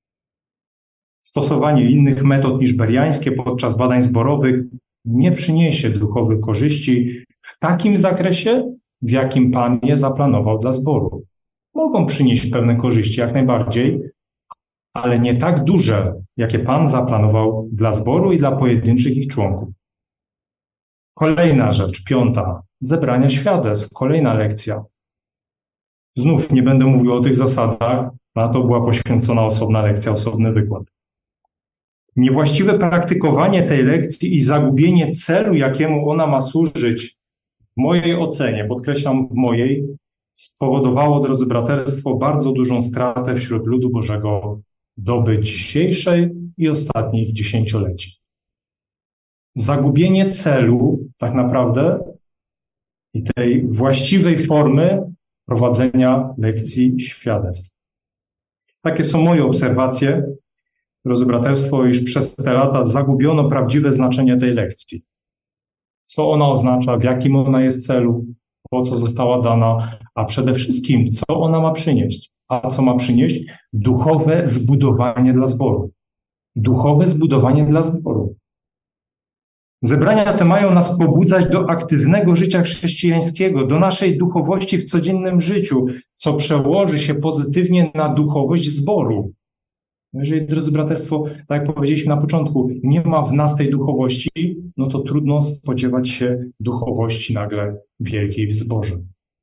Stosowanie innych metod niż beriańskie podczas badań zborowych nie przyniesie duchowych korzyści w takim zakresie, w jakim Pan je zaplanował dla zboru. Mogą przynieść pewne korzyści, jak najbardziej, ale nie tak duże, jakie Pan zaplanował dla zboru i dla pojedynczych ich członków. Kolejna rzecz, piąta, zebrania świadectw, kolejna lekcja. Znów nie będę mówił o tych zasadach, na to była poświęcona osobna lekcja, osobny wykład. Niewłaściwe praktykowanie tej lekcji i zagubienie celu, jakiemu ona ma służyć, w mojej ocenie, podkreślam w mojej, spowodowało, drodzy braterstwo, bardzo dużą stratę wśród ludu Bożego doby dzisiejszej i ostatnich dziesięcioleci. Zagubienie celu tak naprawdę i tej właściwej formy prowadzenia lekcji świadectw. Takie są moje obserwacje, drodzy braterstwo, iż przez te lata zagubiono prawdziwe znaczenie tej lekcji. Co ona oznacza, w jakim ona jest celu, po co została dana, a przede wszystkim, co ona ma przynieść. A co ma przynieść? Duchowe zbudowanie dla zboru. Duchowe zbudowanie dla zboru. Zebrania te mają nas pobudzać do aktywnego życia chrześcijańskiego, do naszej duchowości w codziennym życiu, co przełoży się pozytywnie na duchowość zboru. Jeżeli, drodzy braterstwo, tak jak powiedzieliśmy na początku, nie ma w nas tej duchowości, no to trudno spodziewać się duchowości nagle wielkiej w zborze.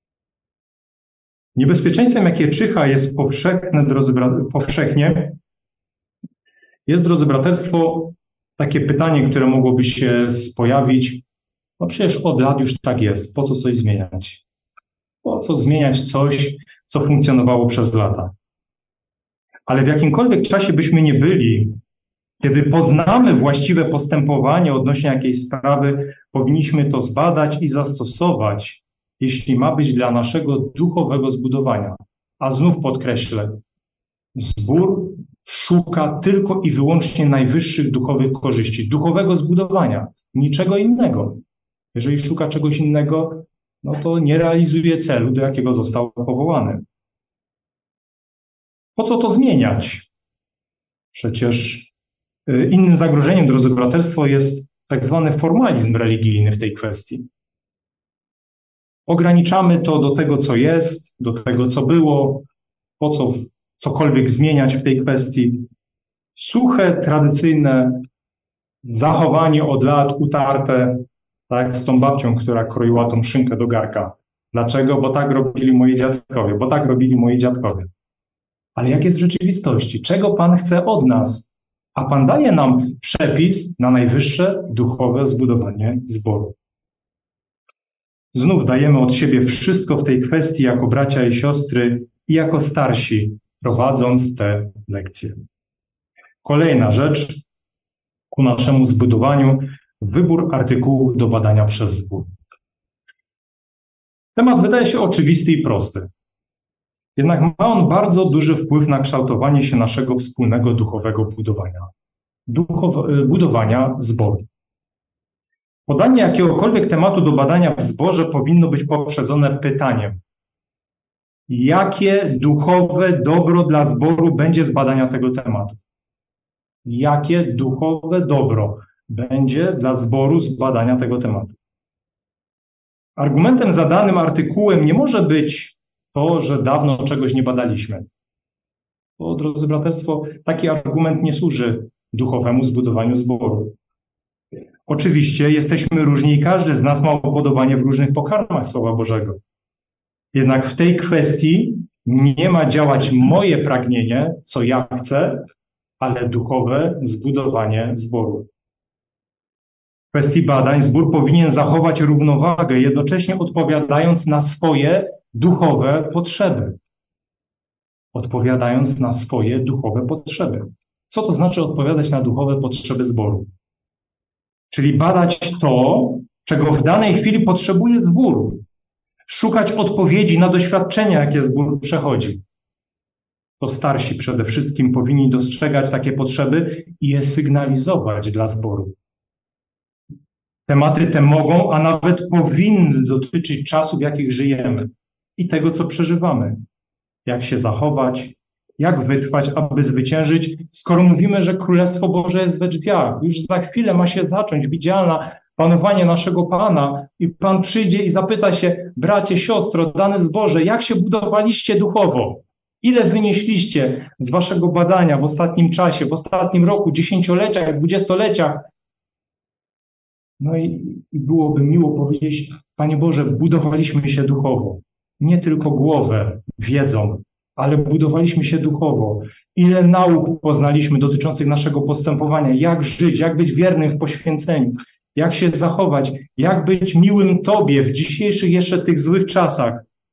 Niebezpieczeństwem, jakie czyha, jest powszechne, drodzy bra- powszechnie, jest, drodzy braterstwo, takie pytanie, które mogłoby się pojawić, no przecież od lat już tak jest, po co coś zmieniać? Po co zmieniać coś, co funkcjonowało przez lata? Ale w jakimkolwiek czasie byśmy nie byli, kiedy poznamy właściwe postępowanie odnośnie jakiejś sprawy, powinniśmy to zbadać i zastosować, jeśli ma być dla naszego duchowego zbudowania. A znów podkreślę, zbór szuka tylko i wyłącznie najwyższych duchowych korzyści, duchowego zbudowania, niczego innego. Jeżeli szuka czegoś innego, no to nie realizuje celu, do jakiego został powołany. Po co to zmieniać? Przecież innym zagrożeniem, drodzy braterstwo, jest tak zwany formalizm religijny w tej kwestii. Ograniczamy to do tego, co jest, do tego, co było, po co cokolwiek zmieniać w tej kwestii. Suche, tradycyjne zachowanie od lat utarte, tak, z tą babcią, która kroiła tą szynkę do garka. Dlaczego? Bo tak robili moi dziadkowie, bo tak robili moi dziadkowie. Ale jak jest w rzeczywistości? Czego Pan chce od nas? A Pan daje nam przepis na najwyższe duchowe zbudowanie zboru. Znów dajemy od siebie wszystko w tej kwestii jako bracia i siostry i jako starsi, prowadząc te lekcje. Kolejna rzecz ku naszemu zbudowaniu, wybór artykułów do badania przez zbór. Temat wydaje się oczywisty i prosty. Jednak ma on bardzo duży wpływ na kształtowanie się naszego wspólnego duchowego budowania. Duchowe, budowania zboru. Podanie jakiegokolwiek tematu do badania w zborze powinno być poprzedzone pytaniem: jakie duchowe dobro dla zboru będzie z badania tego tematu? Jakie duchowe dobro będzie dla zboru z badania tego tematu? Argumentem za danym artykułem nie może być to, że dawno czegoś nie badaliśmy. Bo, drodzy braterstwo, taki argument nie służy duchowemu zbudowaniu zboru. Oczywiście jesteśmy różni i każdy z nas ma upodobanie w różnych pokarmach Słowa Bożego. Jednak w tej kwestii nie ma działać moje pragnienie, co ja chcę, ale duchowe zbudowanie zboru. kwestii badań zbór powinien zachować równowagę, jednocześnie odpowiadając na swoje duchowe potrzeby. Odpowiadając na swoje duchowe potrzeby. Co to znaczy odpowiadać na duchowe potrzeby zboru? Czyli badać to, czego w danej chwili potrzebuje zbór. Szukać odpowiedzi na doświadczenia, jakie zbór przechodzi. To starsi przede wszystkim powinni dostrzegać takie potrzeby i je sygnalizować dla zboru. Tematy te mogą, a nawet powinny dotyczyć czasów, w jakich żyjemy i tego, co przeżywamy. Jak się zachować, jak wytrwać, aby zwyciężyć, skoro mówimy, że Królestwo Boże jest we drzwiach. Już za chwilę ma się zacząć widzialne panowanie naszego Pana i Pan przyjdzie i zapyta się, bracie, siostro, dane zboże, jak się budowaliście duchowo? Ile wynieśliście z waszego badania w ostatnim czasie, w ostatnim roku, dziesięcioleciach, dwudziestoleciach? No i, i byłoby miło powiedzieć, Panie Boże, budowaliśmy się duchowo. Nie tylko głowę, wiedzą, ale budowaliśmy się duchowo. Ile nauk poznaliśmy dotyczących naszego postępowania, jak żyć, jak być wiernym w poświęceniu, jak się zachować, jak być miłym Tobie w dzisiejszych jeszcze tych złych czasach.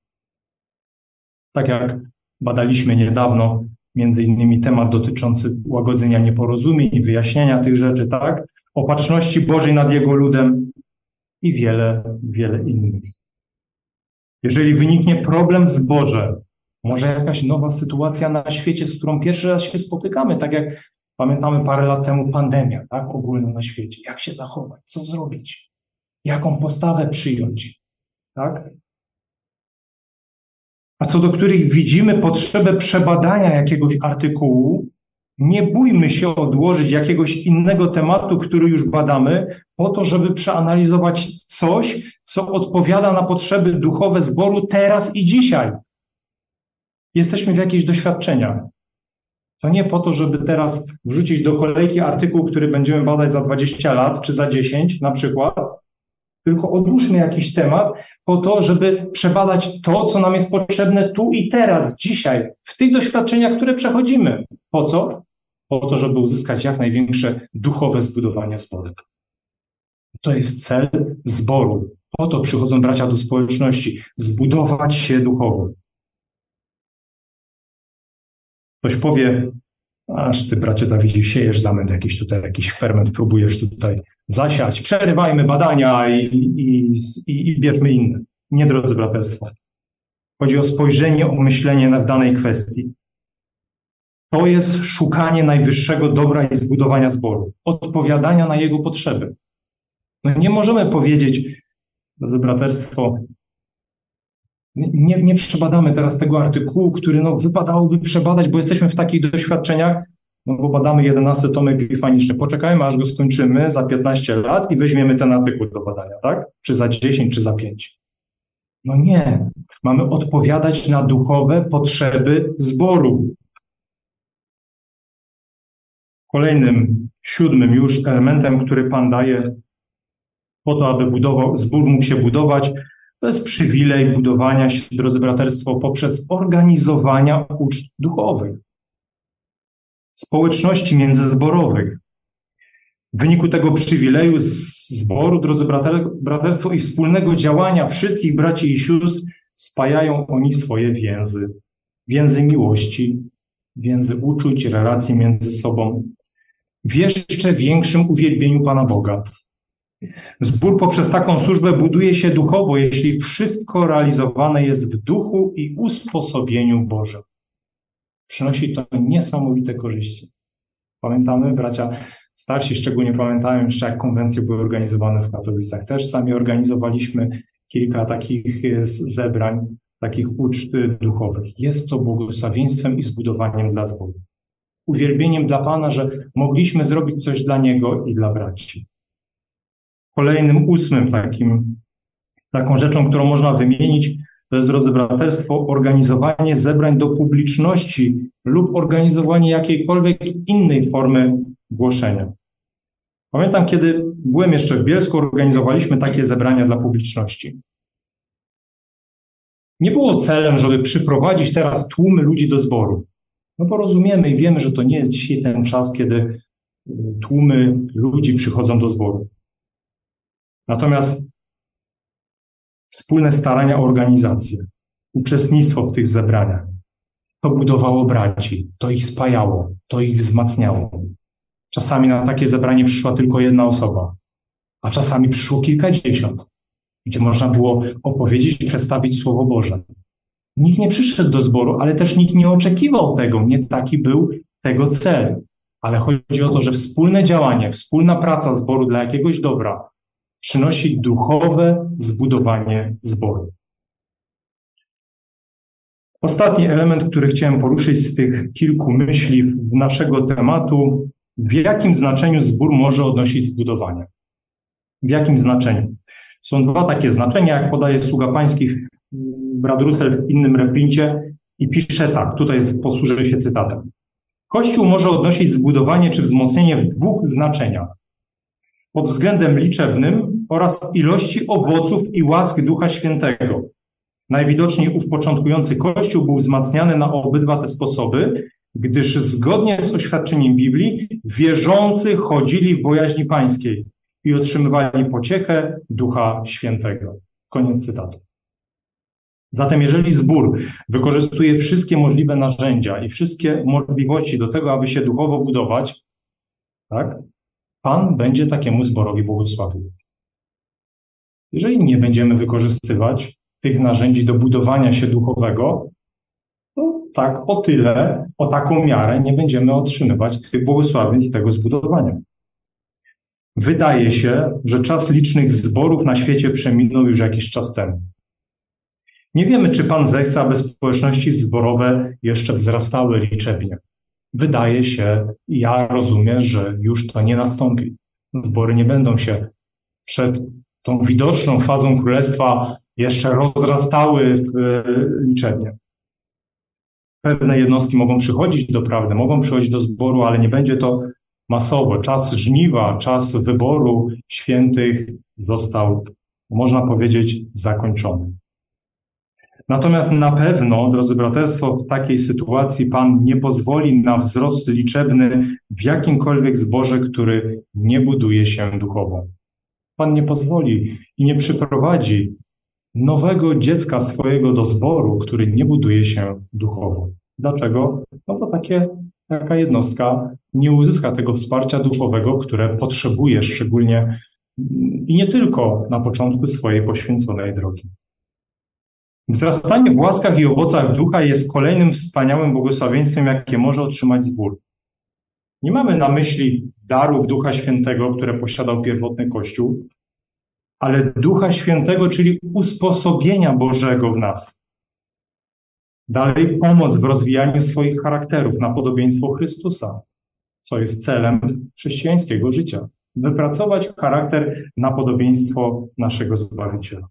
Tak jak badaliśmy niedawno, między innymi temat dotyczący łagodzenia nieporozumień i wyjaśnienia tych rzeczy, tak? Opatrzności Bożej nad Jego ludem i wiele, wiele innych. Jeżeli wyniknie problem w zborze, może jakaś nowa sytuacja na świecie, z którą pierwszy raz się spotykamy, tak jak pamiętamy parę lat temu pandemia, tak, ogólna na świecie. Jak się zachować? Co zrobić? Jaką postawę przyjąć? Tak? A co do których widzimy potrzebę przebadania jakiegoś artykułu, nie bójmy się odłożyć jakiegoś innego tematu, który już badamy, po to, żeby przeanalizować coś, co odpowiada na potrzeby duchowe zboru teraz i dzisiaj. Jesteśmy w jakichś doświadczeniach. To nie po to, żeby teraz wrzucić do kolejki artykuł, który będziemy badać za dwadzieścia lat, czy za dziesięć na przykład, tylko odłóżmy jakiś temat po to, żeby przebadać to, co nam jest potrzebne tu i teraz, dzisiaj, w tych doświadczeniach, które przechodzimy. Po co? Po to, żeby uzyskać jak największe duchowe zbudowanie zboru. To jest cel zboru. Po to przychodzą bracia do społeczności. Zbudować się duchowo. Ktoś powie, aż ty, bracie Dawidzie, siejesz zamęt jakiś tutaj, jakiś ferment próbujesz tutaj zasiać. Przerywajmy badania i, i, i, i bierzmy inne. Nie, drodzy braterstwo. Chodzi o spojrzenie, o myślenie w danej kwestii. To jest szukanie najwyższego dobra i zbudowania zboru. Odpowiadania na jego potrzeby. No nie możemy powiedzieć, drodzy braterstwo, nie, nie przebadamy teraz tego artykułu, który no, wypadałoby przebadać, bo jesteśmy w takich doświadczeniach, no bo badamy jedenasty tom epifaniczny. Poczekajmy, aż go skończymy za piętnaście lat i weźmiemy ten artykuł do badania, tak? Czy za dziesięć, czy za pięć. No nie. Mamy odpowiadać na duchowe potrzeby zboru. Kolejnym, siódmym już elementem, który Pan daje po to, aby budował, zbór mógł się budować, to jest przywilej budowania się, drodzy braterstwo, poprzez organizowania uczt duchowych, społeczności międzyzborowych. W wyniku tego przywileju z zboru, drodzy brater, braterstwo, i wspólnego działania wszystkich braci i sióstr spajają oni swoje więzy. Więzy miłości, więzy uczuć, relacji między sobą, w jeszcze większym uwielbieniu Pana Boga. Zbór poprzez taką służbę buduje się duchowo, jeśli wszystko realizowane jest w duchu i usposobieniu Bożym. Przynosi to niesamowite korzyści. Pamiętamy, bracia starsi szczególnie pamiętają jeszcze, jak konwencje były organizowane w Katowicach. Też sami organizowaliśmy kilka takich zebrań, takich uczt duchowych. Jest to błogosławieństwem i zbudowaniem dla zboru. Uwielbieniem dla Pana, że mogliśmy zrobić coś dla Niego i dla braci. Kolejnym, ósmym takim, taką rzeczą, którą można wymienić, to jest, drodzy braterstwo, organizowanie zebrań do publiczności lub organizowanie jakiejkolwiek innej formy głoszenia. Pamiętam, kiedy byłem jeszcze w Bielsku, organizowaliśmy takie zebrania dla publiczności. Nie było celem, żeby przyprowadzić teraz tłumy ludzi do zboru. No bo rozumiemy i wiemy, że to nie jest dzisiaj ten czas, kiedy tłumy ludzi przychodzą do zboru. Natomiast wspólne starania o organizację, uczestnictwo w tych zebraniach, to budowało braci, to ich spajało, to ich wzmacniało. Czasami na takie zebranie przyszła tylko jedna osoba, a czasami przyszło kilkadziesiąt, gdzie można było opowiedzieć i przedstawić Słowo Boże. Nikt nie przyszedł do zboru, ale też nikt nie oczekiwał tego, nie taki był tego cel. Ale chodzi o to, że wspólne działanie, wspólna praca zboru dla jakiegoś dobra przynosi duchowe zbudowanie zboru. Ostatni element, który chciałem poruszyć z tych kilku myśli naszego tematu, w jakim znaczeniu zbór może odnosić zbudowanie? W jakim znaczeniu? Są dwa takie znaczenia, jak podaje sługa pański brat Russell w innym reprincie i pisze tak, tutaj posłużę się cytatem. Kościół może odnosić zbudowanie czy wzmocnienie w dwóch znaczeniach. Pod względem liczebnym oraz ilości owoców i łask Ducha Świętego. Najwidoczniej ów początkujący Kościół był wzmacniany na obydwa te sposoby, gdyż zgodnie z oświadczeniem Biblii wierzący chodzili w bojaźni pańskiej i otrzymywali pociechę Ducha Świętego. Koniec cytatu. Zatem jeżeli zbór wykorzystuje wszystkie możliwe narzędzia i wszystkie możliwości do tego, aby się duchowo budować, tak, Pan będzie takiemu zborowi błogosławił. Jeżeli nie będziemy wykorzystywać tych narzędzi do budowania się duchowego, to tak o tyle, o taką miarę nie będziemy otrzymywać tych błogosławieństw i tego zbudowania. Wydaje się, że czas licznych zborów na świecie przeminął już jakiś czas temu. Nie wiemy, czy Pan zechce, aby społeczności zborowe jeszcze wzrastały liczebnie. Wydaje się, ja rozumiem, że już to nie nastąpi. Zbory nie będą się przed tą widoczną fazą królestwa jeszcze rozrastały liczebnie. Pewne jednostki mogą przychodzić do prawdy, mogą przychodzić do zboru, ale nie będzie to masowo. Czas żniwa, czas wyboru świętych został, można powiedzieć, zakończony. Natomiast na pewno, drodzy braterstwo, w takiej sytuacji Pan nie pozwoli na wzrost liczebny w jakimkolwiek zborze, który nie buduje się duchowo. Pan nie pozwoli i nie przyprowadzi nowego dziecka swojego do zboru, który nie buduje się duchowo. Dlaczego? No bo takie, taka jednostka nie uzyska tego wsparcia duchowego, które potrzebuje szczególnie i nie tylko na początku swojej poświęconej drogi. Wzrastanie w łaskach i owocach ducha jest kolejnym wspaniałym błogosławieństwem, jakie może otrzymać zbór. Nie mamy na myśli darów Ducha Świętego, które posiadał pierwotny Kościół, ale Ducha Świętego, czyli usposobienia Bożego w nas. Dalej pomoc w rozwijaniu swoich charakterów na podobieństwo Chrystusa, co jest celem chrześcijańskiego życia. Wypracować charakter na podobieństwo naszego Zbawiciela.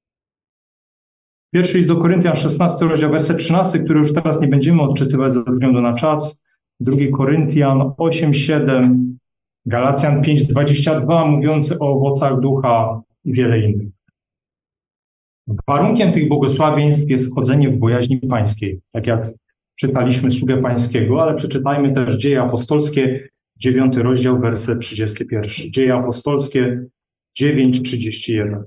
Pierwszy list do Koryntian, szesnasty rozdział, werset trzynasty, który już teraz nie będziemy odczytywać ze względu na czas. Drugi Koryntian osiem, siedem, Galacjan pięć, dwadzieścia dwa, mówiący o owocach ducha i wiele innych. Warunkiem tych błogosławieństw jest chodzenie w bojaźni pańskiej, tak jak czytaliśmy sługę pańskiego, ale przeczytajmy też Dzieje apostolskie, dziewiąty rozdział, werset trzydziesty pierwszy. Dzieje apostolskie dziewięć, trzydzieści jeden.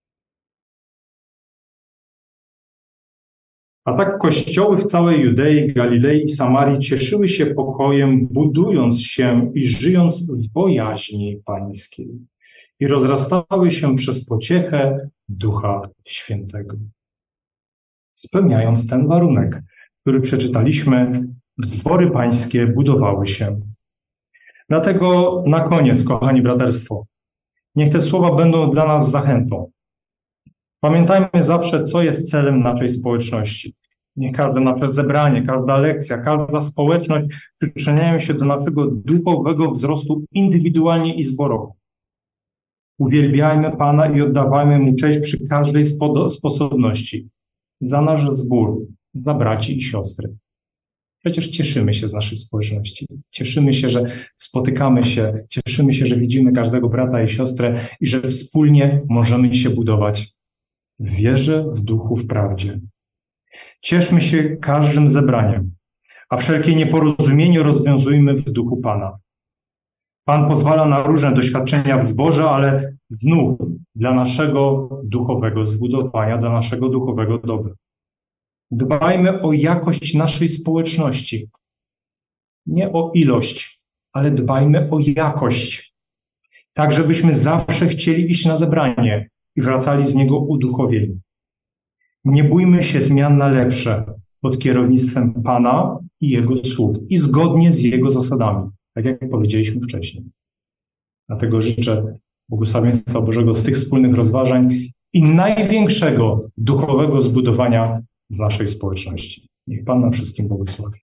A tak kościoły w całej Judei, Galilei i Samarii cieszyły się pokojem, budując się i żyjąc w bojaźni pańskiej. I rozrastały się przez pociechę Ducha Świętego. Spełniając ten warunek, który przeczytaliśmy, zbory pańskie budowały się. Dlatego na koniec, kochani braterstwo, niech te słowa będą dla nas zachętą. Pamiętajmy zawsze, co jest celem naszej społeczności. Niech każde nasze zebranie, każda lekcja, każda społeczność przyczyniają się do naszego duchowego wzrostu indywidualnie i zborowo. Uwielbiajmy Pana i oddawajmy Mu cześć przy każdej sposobności. Za nasz zbór, za braci i siostry. Przecież cieszymy się z naszej społeczności. Cieszymy się, że spotykamy się. Cieszymy się, że widzimy każdego brata i siostrę i że wspólnie możemy się budować w wierze, w duchu, w prawdzie. Cieszmy się każdym zebraniem, a wszelkie nieporozumienie rozwiązujmy w duchu Pana. Pan pozwala na różne doświadczenia w zborze, ale znów dla naszego duchowego zbudowania, dla naszego duchowego dobra. Dbajmy o jakość naszej społeczności. Nie o ilość, ale dbajmy o jakość. Tak, żebyśmy zawsze chcieli iść na zebranie i wracali z niego uduchowieni. Nie bójmy się zmian na lepsze pod kierownictwem Pana i Jego sług i zgodnie z Jego zasadami, tak jak powiedzieliśmy wcześniej. Dlatego życzę błogosławieństwa Bożego z tych wspólnych rozważań i największego duchowego zbudowania z naszej społeczności. Niech Pan nam wszystkim błogosławi.